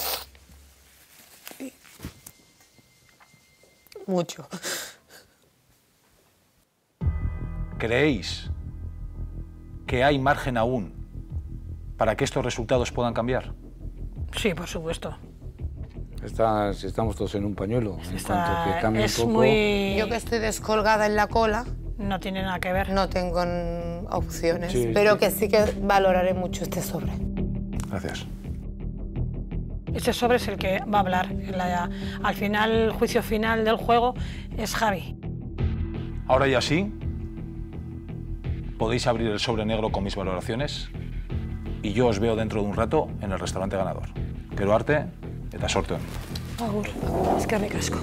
Mucho. ¿Creéis que hay margen aún para que estos resultados puedan cambiar? Sí, por supuesto. Está, si estamos todos en un pañuelo, en Está- cuanto que cambie es un poco... muy- Yo que estoy descolgada en la cola, No tiene nada que ver. no tengo mm, opciones, Sí, pero sí. que sí que valoraré mucho este sobre. Gracias. Este sobre es el que va a hablar. La- al final, el juicio final del juego es Javi. Ahora ya sí, podéis abrir el sobre negro con mis valoraciones y yo os veo dentro de un rato en el restaurante ganador. Quiero arte eta sorte on. Agur, es que ricasco.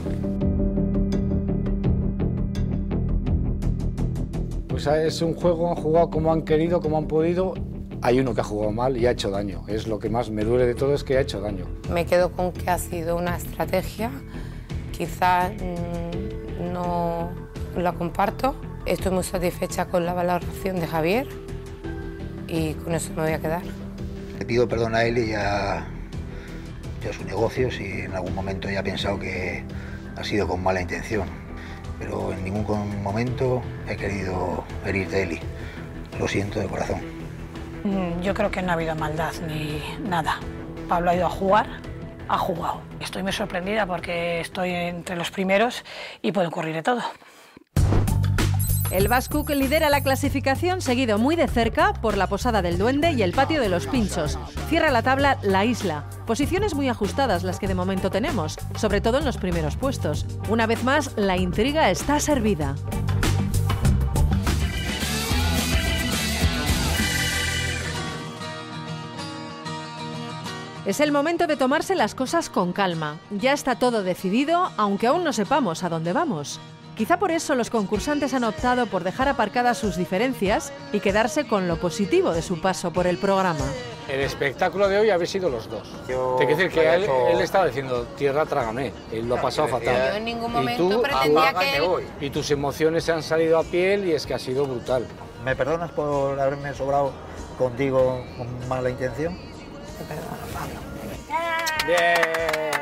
Pues es un juego, han jugado como han querido, como han podido. Hay uno que ha jugado mal y ha hecho daño. Es lo que más me duele de todo, es que ha hecho daño. Me quedo con que ha sido una estrategia, quizás mm, no la comparto. Estoy muy satisfecha con la valoración de Javier y con eso me voy a quedar. Le pido perdón a él y a, y a su negocio si en algún momento ya ha pensado que ha sido con mala intención. Pero en ningún con- momento he querido herirte a Eli. Lo siento de corazón. Mm, Yo creo que no ha habido maldad ni nada. Pablo ha ido a jugar, ha jugado. Estoy muy sorprendida porque estoy entre los primeros y puede ocurrir de todo. El Bascuc lidera la clasificación, seguido muy de cerca por la Posada del Duende y el Patio de los Pinchos. Cierra la tabla La Isla. Posiciones muy ajustadas las que de momento tenemos, sobre todo en los primeros puestos. Una vez más, la intriga está servida. Es el momento de tomarse las cosas con calma. Ya está todo decidido, aunque aún no sepamos a dónde vamos. Quizá por eso los concursantes han optado por dejar aparcadas sus diferencias y quedarse con lo positivo de su paso por el programa. El espectáculo de hoy habéis sido los dos. Yo Te quiero decir que había él, hecho- él estaba diciendo, tierra, trágame. Él lo ha pasado yo decía- fatal. Yo en ningún Y momento tú, pretendía apaga, que me él- voy. Y tus emociones se han salido a piel y es que ha sido brutal. ¿Me perdonas por haberme sobrado contigo con mala intención? Te perdono, Pablo. Bien.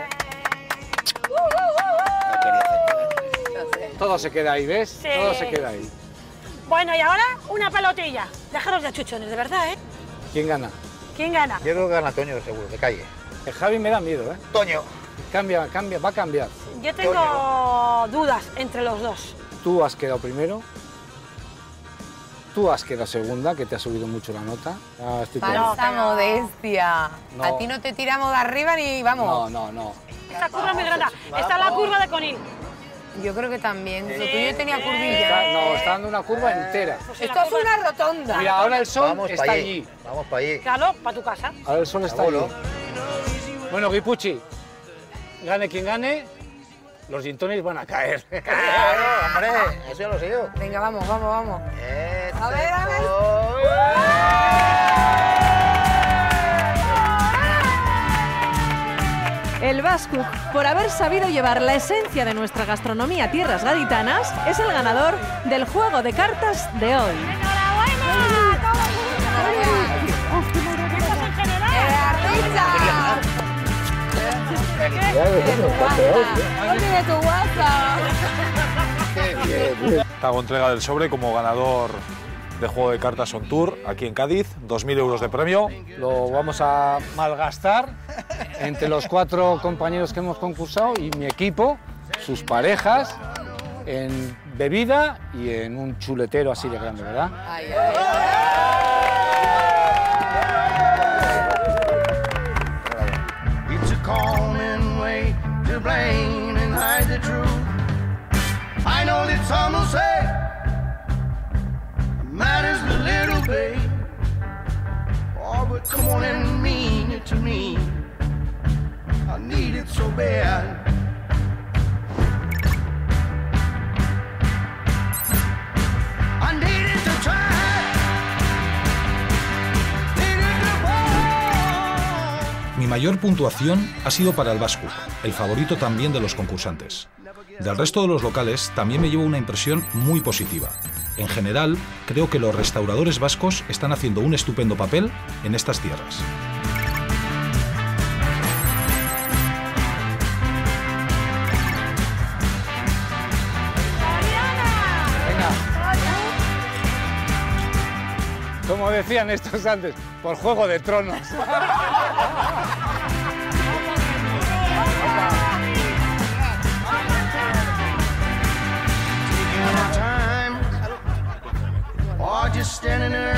Todo se queda ahí, ¿ves? Sí. Todo se queda ahí. Bueno, y ahora una pelotilla. Dejaros de chuchones, de verdad, ¿eh? ¿Quién gana? ¿Quién gana? Yo creo que gana Toño, seguro, de calle. El Javi me da miedo, ¿eh? Toño. Cambia, cambia, va a cambiar. Yo tengo dudas entre los dos. Tú has quedado primero. Tú has quedado segunda, que te ha subido mucho la nota. Ah, estoy con- Falsa modestia. No. A ti no te tiramos de arriba ni vamos. No, no, no. Esta curva es muy grande. Está la curva de Conil. Yo creo que también. Lo tuyo tenía Está, curvilla. no, está dando una curva entera. Esto fue una rotonda. Mira, ahora el sol Vamos está para allí. allí. Vamos para allí. Claro, para tu casa. Ahora el sol está allí. Seguro. Bueno, Guipuchi, gane quien gane, los gin tonics van a caer. Claro, hombre, eso ya lo sé yo. Venga, vamos, vamos, vamos. Este A ver, a ver. El Bascu, por haber sabido llevar la esencia de nuestra gastronomía a tierras gaditanas, es el ganador del juego de cartas de hoy. ¡Oye, tu WhatsApp! Te hago entrega del sobre como ganador de juego de cartas on tour aquí en Cádiz, dos mil euros de premio. Lo vamos a malgastar entre los cuatro compañeros que hemos concursado y mi equipo, sus parejas, en bebida y en un chuletero así de grande, ¿verdad? Ay, ay. It's a common way to blame and hide the truth. I know that some will say matters a little bit. Oh, but come on and mean it to me. I need it so bad. I needed to try. Needed to fall. Mi mayor puntuación ha sido para el Bascu, el favorito también de los concursantes. Del resto de los locales también me llevo una impresión muy positiva. En general, creo que los restauradores vascos están haciendo un estupendo papel en estas tierras. Como decían estos antes, por Juego de Tronos. Taking our time, or just standing there